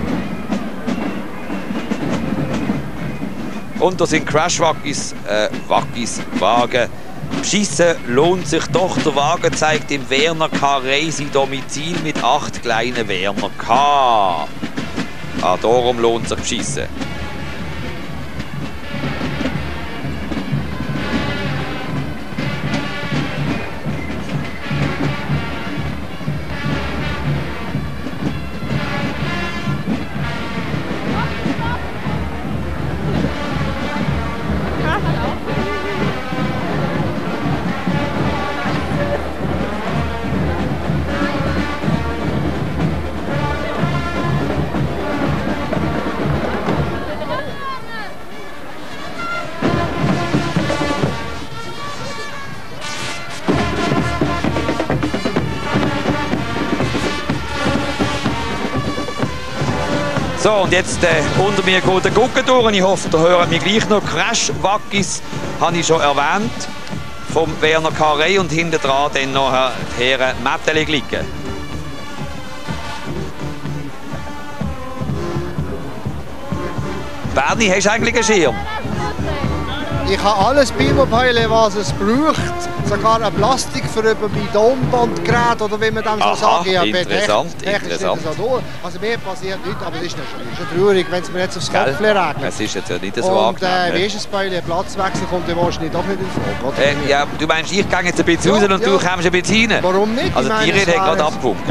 Und da sind Crash-Waggis, äh, Waggis, Wagen. Beschissen lohnt sich doch. Der Wagen zeigt im Werner K. Reisi Domizil mit acht kleinen Werner K. Ah, darum lohnt sich beschissen. So, und jetzt äh, unter mir geht der Gucken durch. Ich hoffe, da hören wir gleich noch. Crash-Waggis habe ich schon erwähnt. Vom Werner Carré und hinten dran dann noch die Herren Mätteli liegen. Berni, hast du eigentlich einen Schirm? Ich habe alles Bimobheile, was es braucht. Sogar ein Plastik für ein Bidonbandgerät oder wie man dem so sagt. Ja, interessant, interessant. So also mir passiert nichts, aber es ist schon traurig, wenn es mir jetzt aufs Kopf regnet. Es ist jetzt ja nicht so Und äh, wie ist es bei dir? Platzwechsel kommt ja wahrscheinlich doch nicht in Frage, oder? Äh, ja, du meinst, ich gehe jetzt ein bisschen raus ja, und ja. du kommst ein bisschen rein? Warum nicht? Also die Rede hat gerade abgewunken.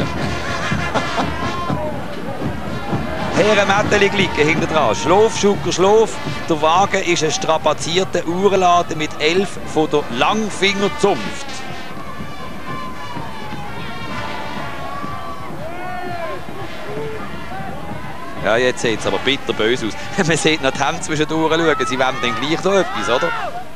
Herren Mätteli liegen hinten dran. Schlaf, Schucker, Schlaf. Der Wagen ist ein strapazierter Uhrenladen mit elf von der Langfingerzunft. Ja, jetzt sieht es aber bitter böse aus. Man sieht noch die Hände zwischen den Uhren schauen. Sie wollen dann gleich so etwas, oder?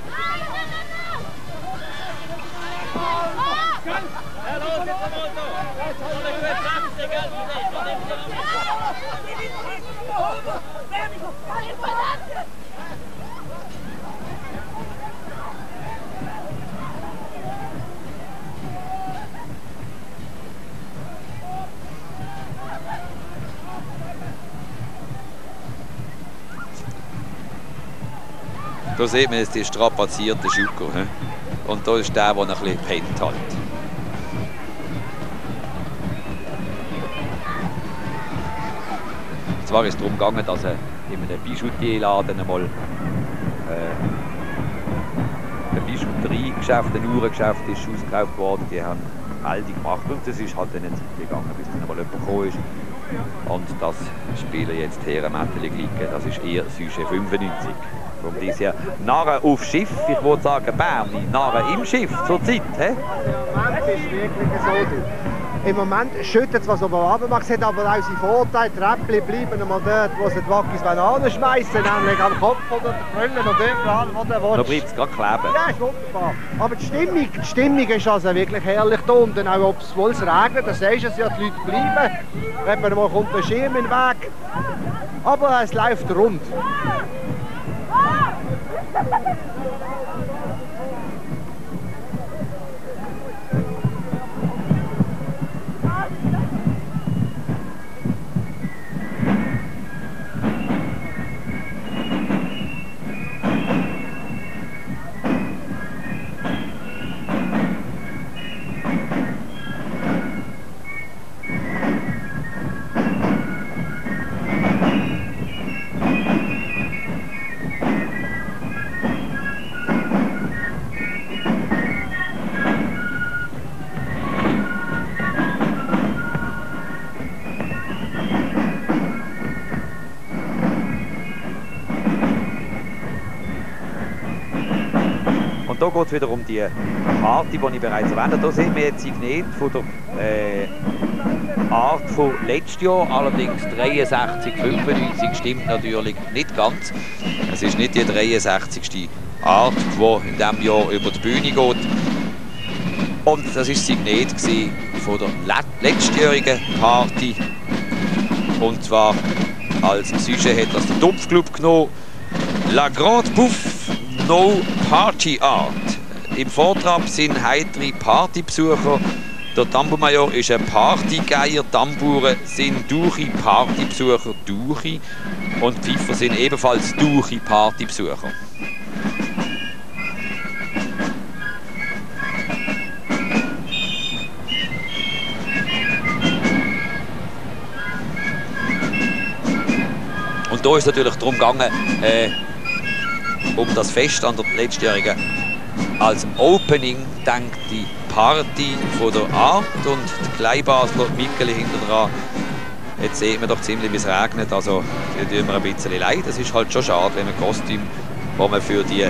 Da sieht man jetzt die strapazierte Schuko. Und da ist der, der ein bisschen gepennt hat. Zwar ist es darum gegangen, dass er in einem Bijoutierladen einmal äh, ein Bijouteriegeschäft, ein Uhrengeschäft ist ausgeraubt worden. Die haben Meldung gemacht und das ist halt dann nicht gegangen, bis dann mal jemand gekommen ist. Und das spielen jetzt Herren Mätteli liegen. Das ist eher Sujet fünfundneunzig. Von dieser Narren auf Schiff, ich wollte sagen Berni, Narren im Schiff zur Zeit. He? Also im Moment ist wirklich so. Im Moment schüttet es was oben runter, man sieht aber auch seinen Vorteil. Die Räppchen bleiben einmal dort, wo sie die Waggis anschmeißen, nämlich am Kopf oder den Brüllen und überall, wo du willst. Da bleibt es gerade kleben. Ja, ist wunderbar. Aber die Stimmung, die Stimmung ist also wirklich herrlich da. Und dann auch, ob es wohl regnet, da siehst du es ja, die Leute bleiben. Wenn man mal kommt, ein Schirm in den Weg. Aber es läuft rund. Und hier geht es wieder um die Party, die ich bereits erwähnt habe. Hier sehen wir jetzt Signet von der äh, Art von letztes Jahr, allerdings dreiundsechzig fünfundneunzig stimmt natürlich nicht ganz. Es ist nicht die dreiundsechzigste Art, die in diesem Jahr über die Bühne geht. Und das war Signet von der letztjährigen Party. Und zwar als Sujet hat das der Topfclub genommen. La Grande Bouffe No Party Art. Im Vortrag sind heitere Partybesucher. Der Tambourmajor ist ein Partygeier. Tambouren sind duche Partybesucher. Duche. Und Pfeifer sind ebenfalls duche Partybesucher. Und da ist es natürlich darum gegangen, äh, um das Fest an der letztjährigen als Opening denkt die Party von der Art und die Kleinbasler Mikkeli hinten dran. Jetzt sieht man doch ziemlich, wie es regnet, also die tun mir ein bisschen leid. Es ist halt schon schade, wenn man Kostüm, wo man für die,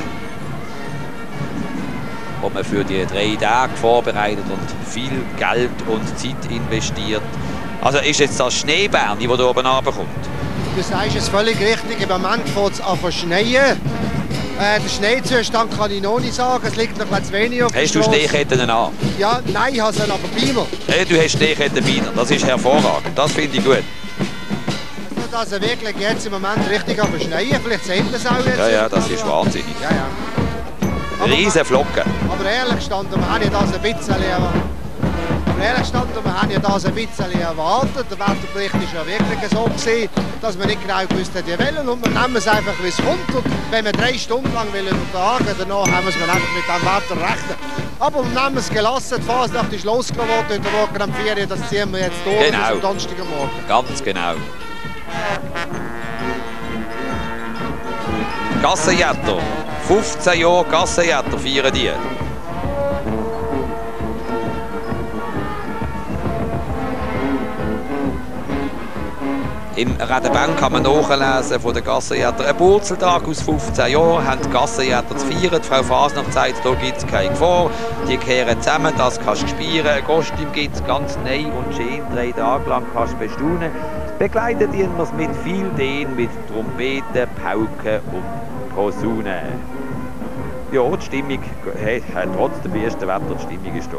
wo man für die drei Tage vorbereitet und viel Geld und Zeit investiert. Also ist jetzt das Schneeberni, das da oben runterkommt. Du sagst es völlig richtig, im Moment fängt es an zu schneien. Äh, den Schneezustand kann ich noch nicht sagen, es liegt noch zu wenig auf der Hast du Schneeketten an? Ja, nein, ich habe sie aber bei mir. Hey, du hast Schneeketten bei dir, das ist hervorragend, das finde ich gut. Also, dass er wirklich jetzt im Moment richtig am Schneien, vielleicht sehen wir es auch jetzt. Ja, ja, das ist wahnsinnig. Ja, ja. Riesen Flocken. Aber ehrlich gestanden, wir haben ja das ein bisschen erwartet. Aber ehrlich gestanden, wir haben ja das ein bisschen erwartet. Der Wetterbericht war ja wirklich so gewesen, dass wir nicht genau gewusst haben, die Wellen. Und wir nehmen es einfach, wie es kommt. Und wenn wir drei Stunden lang übertragen wollen, danach haben wir es einfach mit dem Wetter rechnen. Aber wir nehmen es gelassen. Die Fasnacht ist losgeworden heute Morgen am Ferien. Das ziehen wir jetzt durch genau. bis am Donnerstagmorgen. Ganz genau. Gassenjätter. fünfzehn Jahre Gassenjätter feiern die. Im Redenbank kann man nachlesen von den Gassenjätter. Ein Burzeltag aus fünfzehn Jahren haben die Gassenjätter zu feiern. Die Frau Fasnacht sagt, da gibt es keine Gefahr. Die kehren zusammen, das kannst du spüren. Ein Kostüm gibt es ganz neu und schön. Drei Tage lang kannst du bestaunen. Begleitet ihn wir mit viel Dehn, mit Trompeten, Pauken und Posaunen. Ja, die Stimmung, hey, trotz dem ersten Wetter, die Stimmung ist da.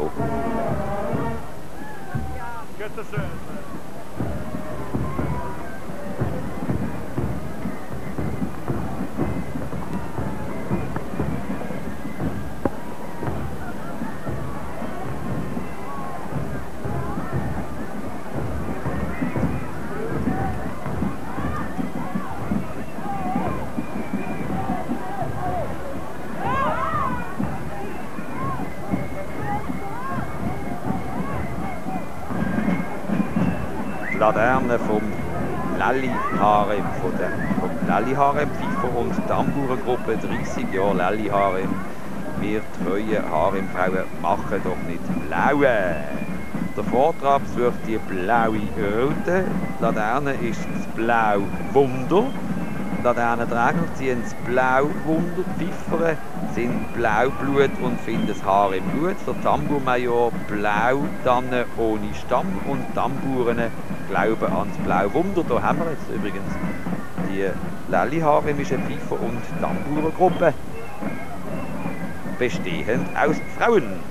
Laterne vom Lalli-Harem, von der, vom Lalli-Harem-Pfeifer und Tambourengruppe dreißig Jahre Lalli-Harem. Wir treue Haremfrauen machen doch nicht blaue. Der Vortrag besucht die blaue Röte. Die Laterne ist das Blau Wunder. Die Laternenträger ziehen das Blau Wunder. Die Pfeifer sind Blaublut und finden das Haar im Blut. Der Tambourmajor Blau Tanne ohne Stamm und Tambouren glauben ans Blau Wunder. Da haben wir jetzt übrigens die Lalli-Haremische Pfeifer- und Tambourengruppe, bestehend aus Frauen.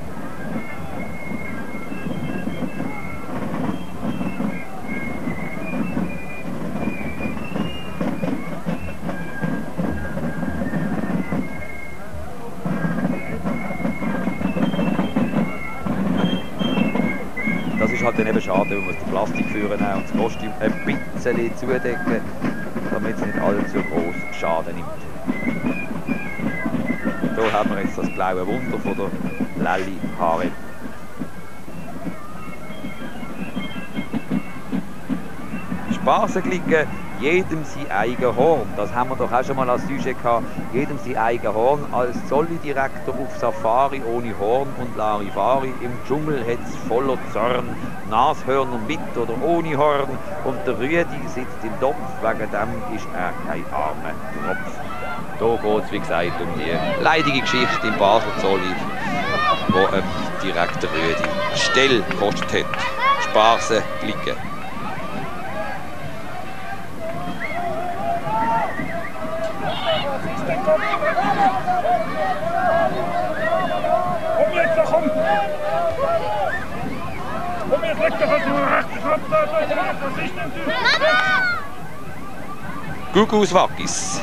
Das ist halt dann eben schade, man muss den Plastik führen und das Kostüm ein bisschen zudecken, damit es nicht allzu groß Schaden nimmt. Hier haben wir jetzt das blaue Wunder von der Lalli-Harem. Spasenklicken, jedem sein eigen Horn. Das haben wir doch auch schon mal als Sujet gehabt. Jedem sein eigen Horn. Als Zolli-Direktor auf Safari ohne Horn und Larifari. Im Dschungel hat es voller Zorn. Nashörner mit oder ohne Horn. Und der Rüdi sitzt im Topf, wegen dem ist er kein armer Tropf. Hier geht es, wie gesagt, um die leidige Geschichte im Basler Zollhof, wo ähm, direkt der Rüdi Stell gekostet hat. Sparse Glicke. Komm jetzt, komm! Komm jetzt, leg doch was nur rechts, was ist denn du? Gugus Wackis.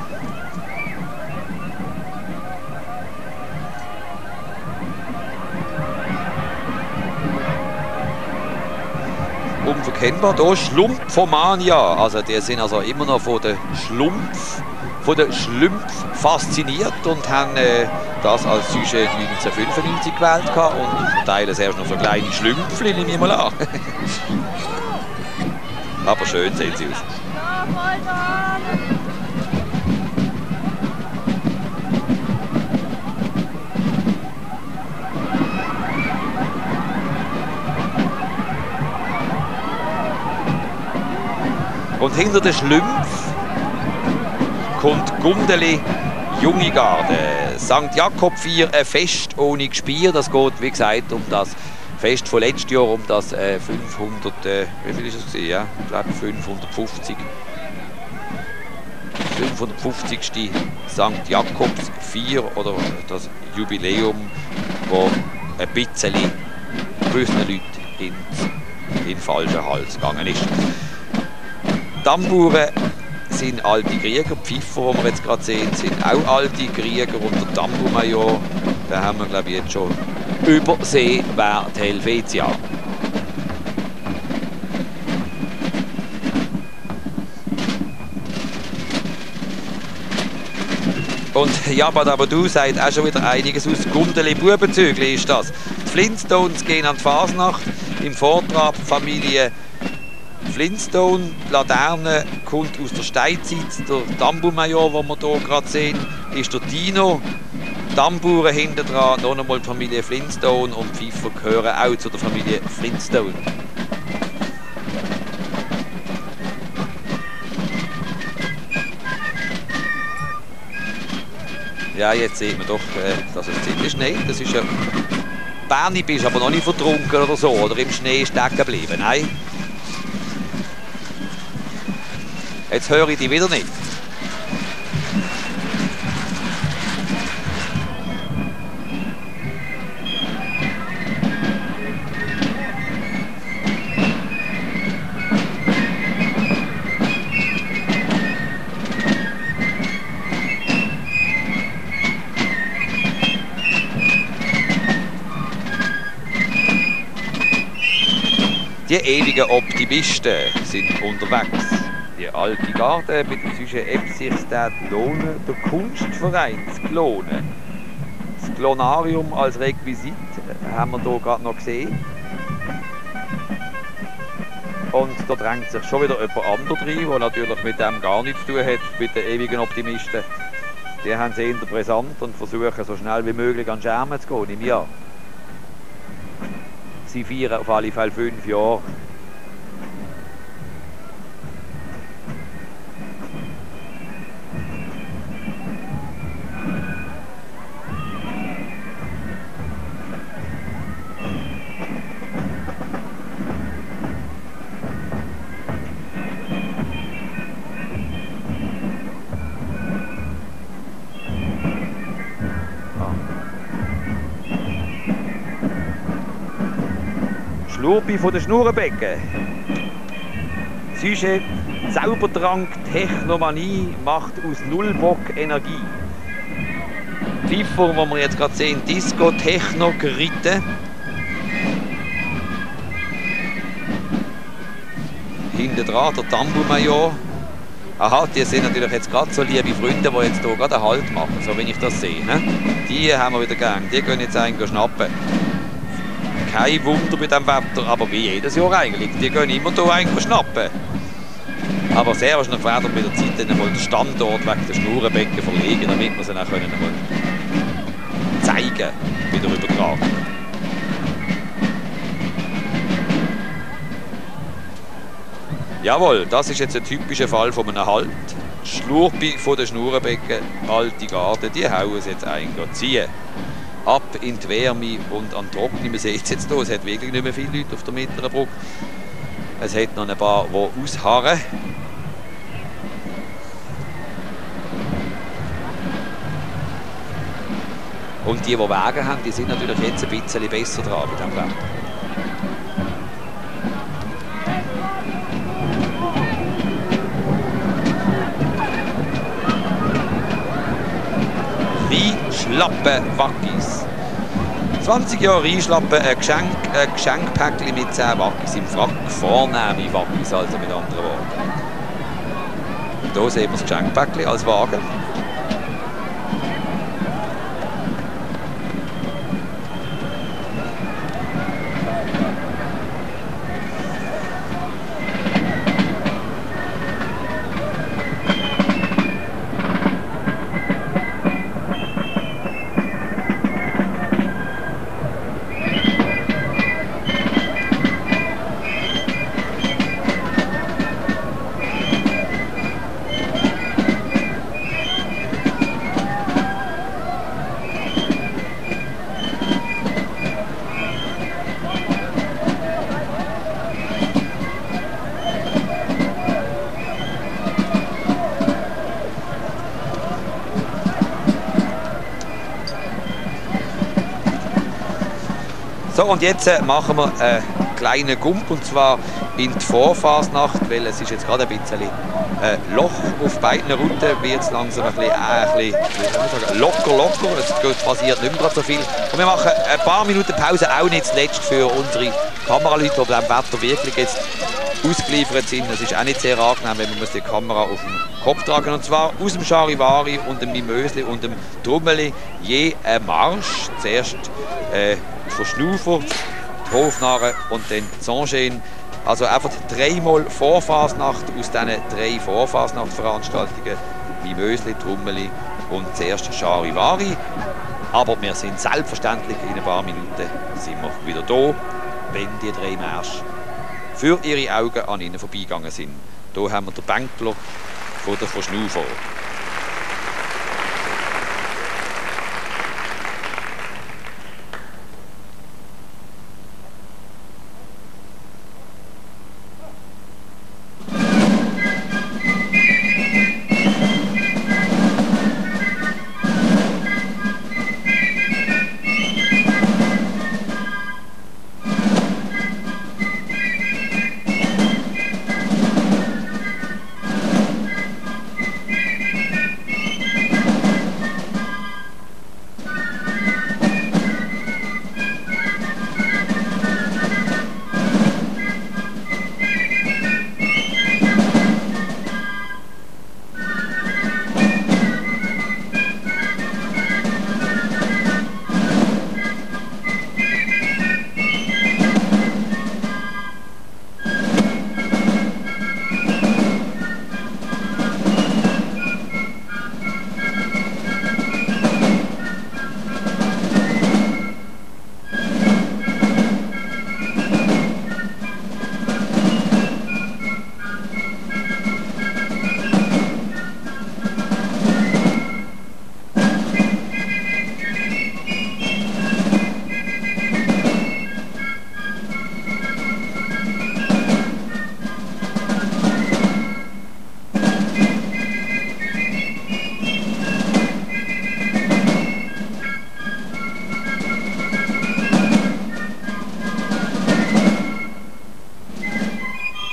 Unverkennbar hier Schlumpfomania. Also die sind also immer noch von der Schlumpf, von der Schlümpf fasziniert und haben äh, das als Sujet neunzehnhundertfünfundneunzig gewählt gehabt und verteilen erst noch so kleine Schlümpfli, nehme ich mal an. Aber schön sehen sie aus. Und hinter den Schlümpf kommt Gundeli Jungigarde. Sankt Jakob vier, ein Fest ohne Gespier. Das geht, wie gesagt, um das Fest von letztes Jahr, um das äh, fünfhundert, äh, wie viel ist es gewesen? Ja, ich glaube fünfhundertfünfzig. fünfhundertfünfzigste Sankt Jakobs vier oder das Jubiläum, wo ein bisschen gewissen Leuten in den falschen Hals gegangen ist. Tamburen sind alte Krieger, die Pfiffer, die wir jetzt gerade sehen, sind auch alte Krieger und der Tambourmajor, da haben wir glaube ich jetzt schon übersehen, wer die Helvetia. Und Jabadabadu sagt auch schon wieder einiges aus. Gundeli Bubenzügli ist das. Die Flintstones gehen an die Fasnacht. Im Vortrag Familie Flintstone, die Laterne kommt aus der Steinzeit. Der Tambourmajor, den wir hier gerade sehen, ist der Dino. Tamburen hinten dran, noch einmal die Familie Flintstone und Pfiffer gehören auch zu der Familie Flintstone. Ja, jetzt sieht man doch, dass es ziemlich Schnee. Das ist ja. Berni bist aber noch nicht vertrunken oder so, oder im Schnee stecken geblieben. Nein. Jetzt höre ich die wieder nicht. Die ewigen Optimisten sind unterwegs. Die alte Garde mit dem Sujet Epsichstad Lohne, der Kunstverein Glone. Das Glonarium als Requisit haben wir hier gerade noch gesehen. Und da drängt sich schon wieder jemand anderes rein, der natürlich mit dem gar nichts zu tun hat, mit den ewigen Optimisten. Die haben sie eher brisant und versuchen so schnell wie möglich an Schermen zu gehen im Jahr. Sie feiern auf alle Fälle fünf Jahre. Schlurpi von der Schnurrenbecken. Sujet Zaubertrank, Technomanie macht aus Nullbock Energie. Pfiffer, wo wir jetzt gerade sehen, Disco, Techno, geritten. Hinten dran der Tambourmajor. Aha, die sind natürlich jetzt gerade so liebe Freunde, die jetzt hier gerade einen Halt machen, so wenn ich das sehe. Ne? Die haben wir wieder gegangen, die können jetzt eigentlich schnappen. Kein Wunder bei diesem Wetter, aber wie jedes Jahr eigentlich. Die gehen immer hier eigentlich schnappen. Aber sehr wahrscheinlich werden wir mit der Zeit dann mal den Standort wegen der Schnurrenbecken verlegen, damit wir sie dann können mal zeigen bei der Übertragung. Jawohl, das ist jetzt ein typischer Fall von einem Halt. Schlurpi von der Schnurrenbecken, alte Garde, die hauen es jetzt ein, ziehen. Ab in die Wärme und an Trocknen. Man sieht es jetzt hier, es hat wirklich nicht mehr viele Leute auf der mittleren Brücke. Es hat noch ein paar, die ausharren. Und die, die Wagen haben, die sind natürlich jetzt ein bisschen besser dran bei diesem Wetter. Rheinschlappen Wackis. zwanzig Jahre Rheinschlappen, ein Geschenk, ein Geschenkpäckchen mit zehn Wackis im Frack. Vornehme Wackis, also mit anderen Worten. Hier sehen wir das Geschenkpäckchen als Wagen. So, und jetzt äh, machen wir einen kleinen Gump, und zwar in die Vorfasnacht, weil es ist jetzt gerade ein bisschen äh, Loch auf beiden Routen, wird es langsam ein bisschen, äh, ein bisschen sagen, locker, locker, es passiert nicht mehr gerade so viel. Und wir machen ein paar Minuten Pause, auch nicht zuletzt für unsere Kameraleute, die bei diesem Wetter wirklich jetzt ausgeliefert sind. Es ist auch nicht sehr angenehm, wenn man die Kamera auf dem Kopf tragen muss. Und zwar aus dem Charivari und dem Mimösli und dem Trummeli je ein Marsch. Zuerst äh, von Schnufer, die Hofnarren und dann die Zongene. Also einfach dreimal Vorfasnacht aus diesen drei Vorfasnachtveranstaltungen. Mimösli, Trummeli und zuerst Charivari. Aber wir sind selbstverständlich in ein paar Minuten sind wir wieder da, wenn die drei Märsche für ihre Augen an ihnen vorbeigegangen sind. Hier haben wir den Bänkler von der Verschnufer.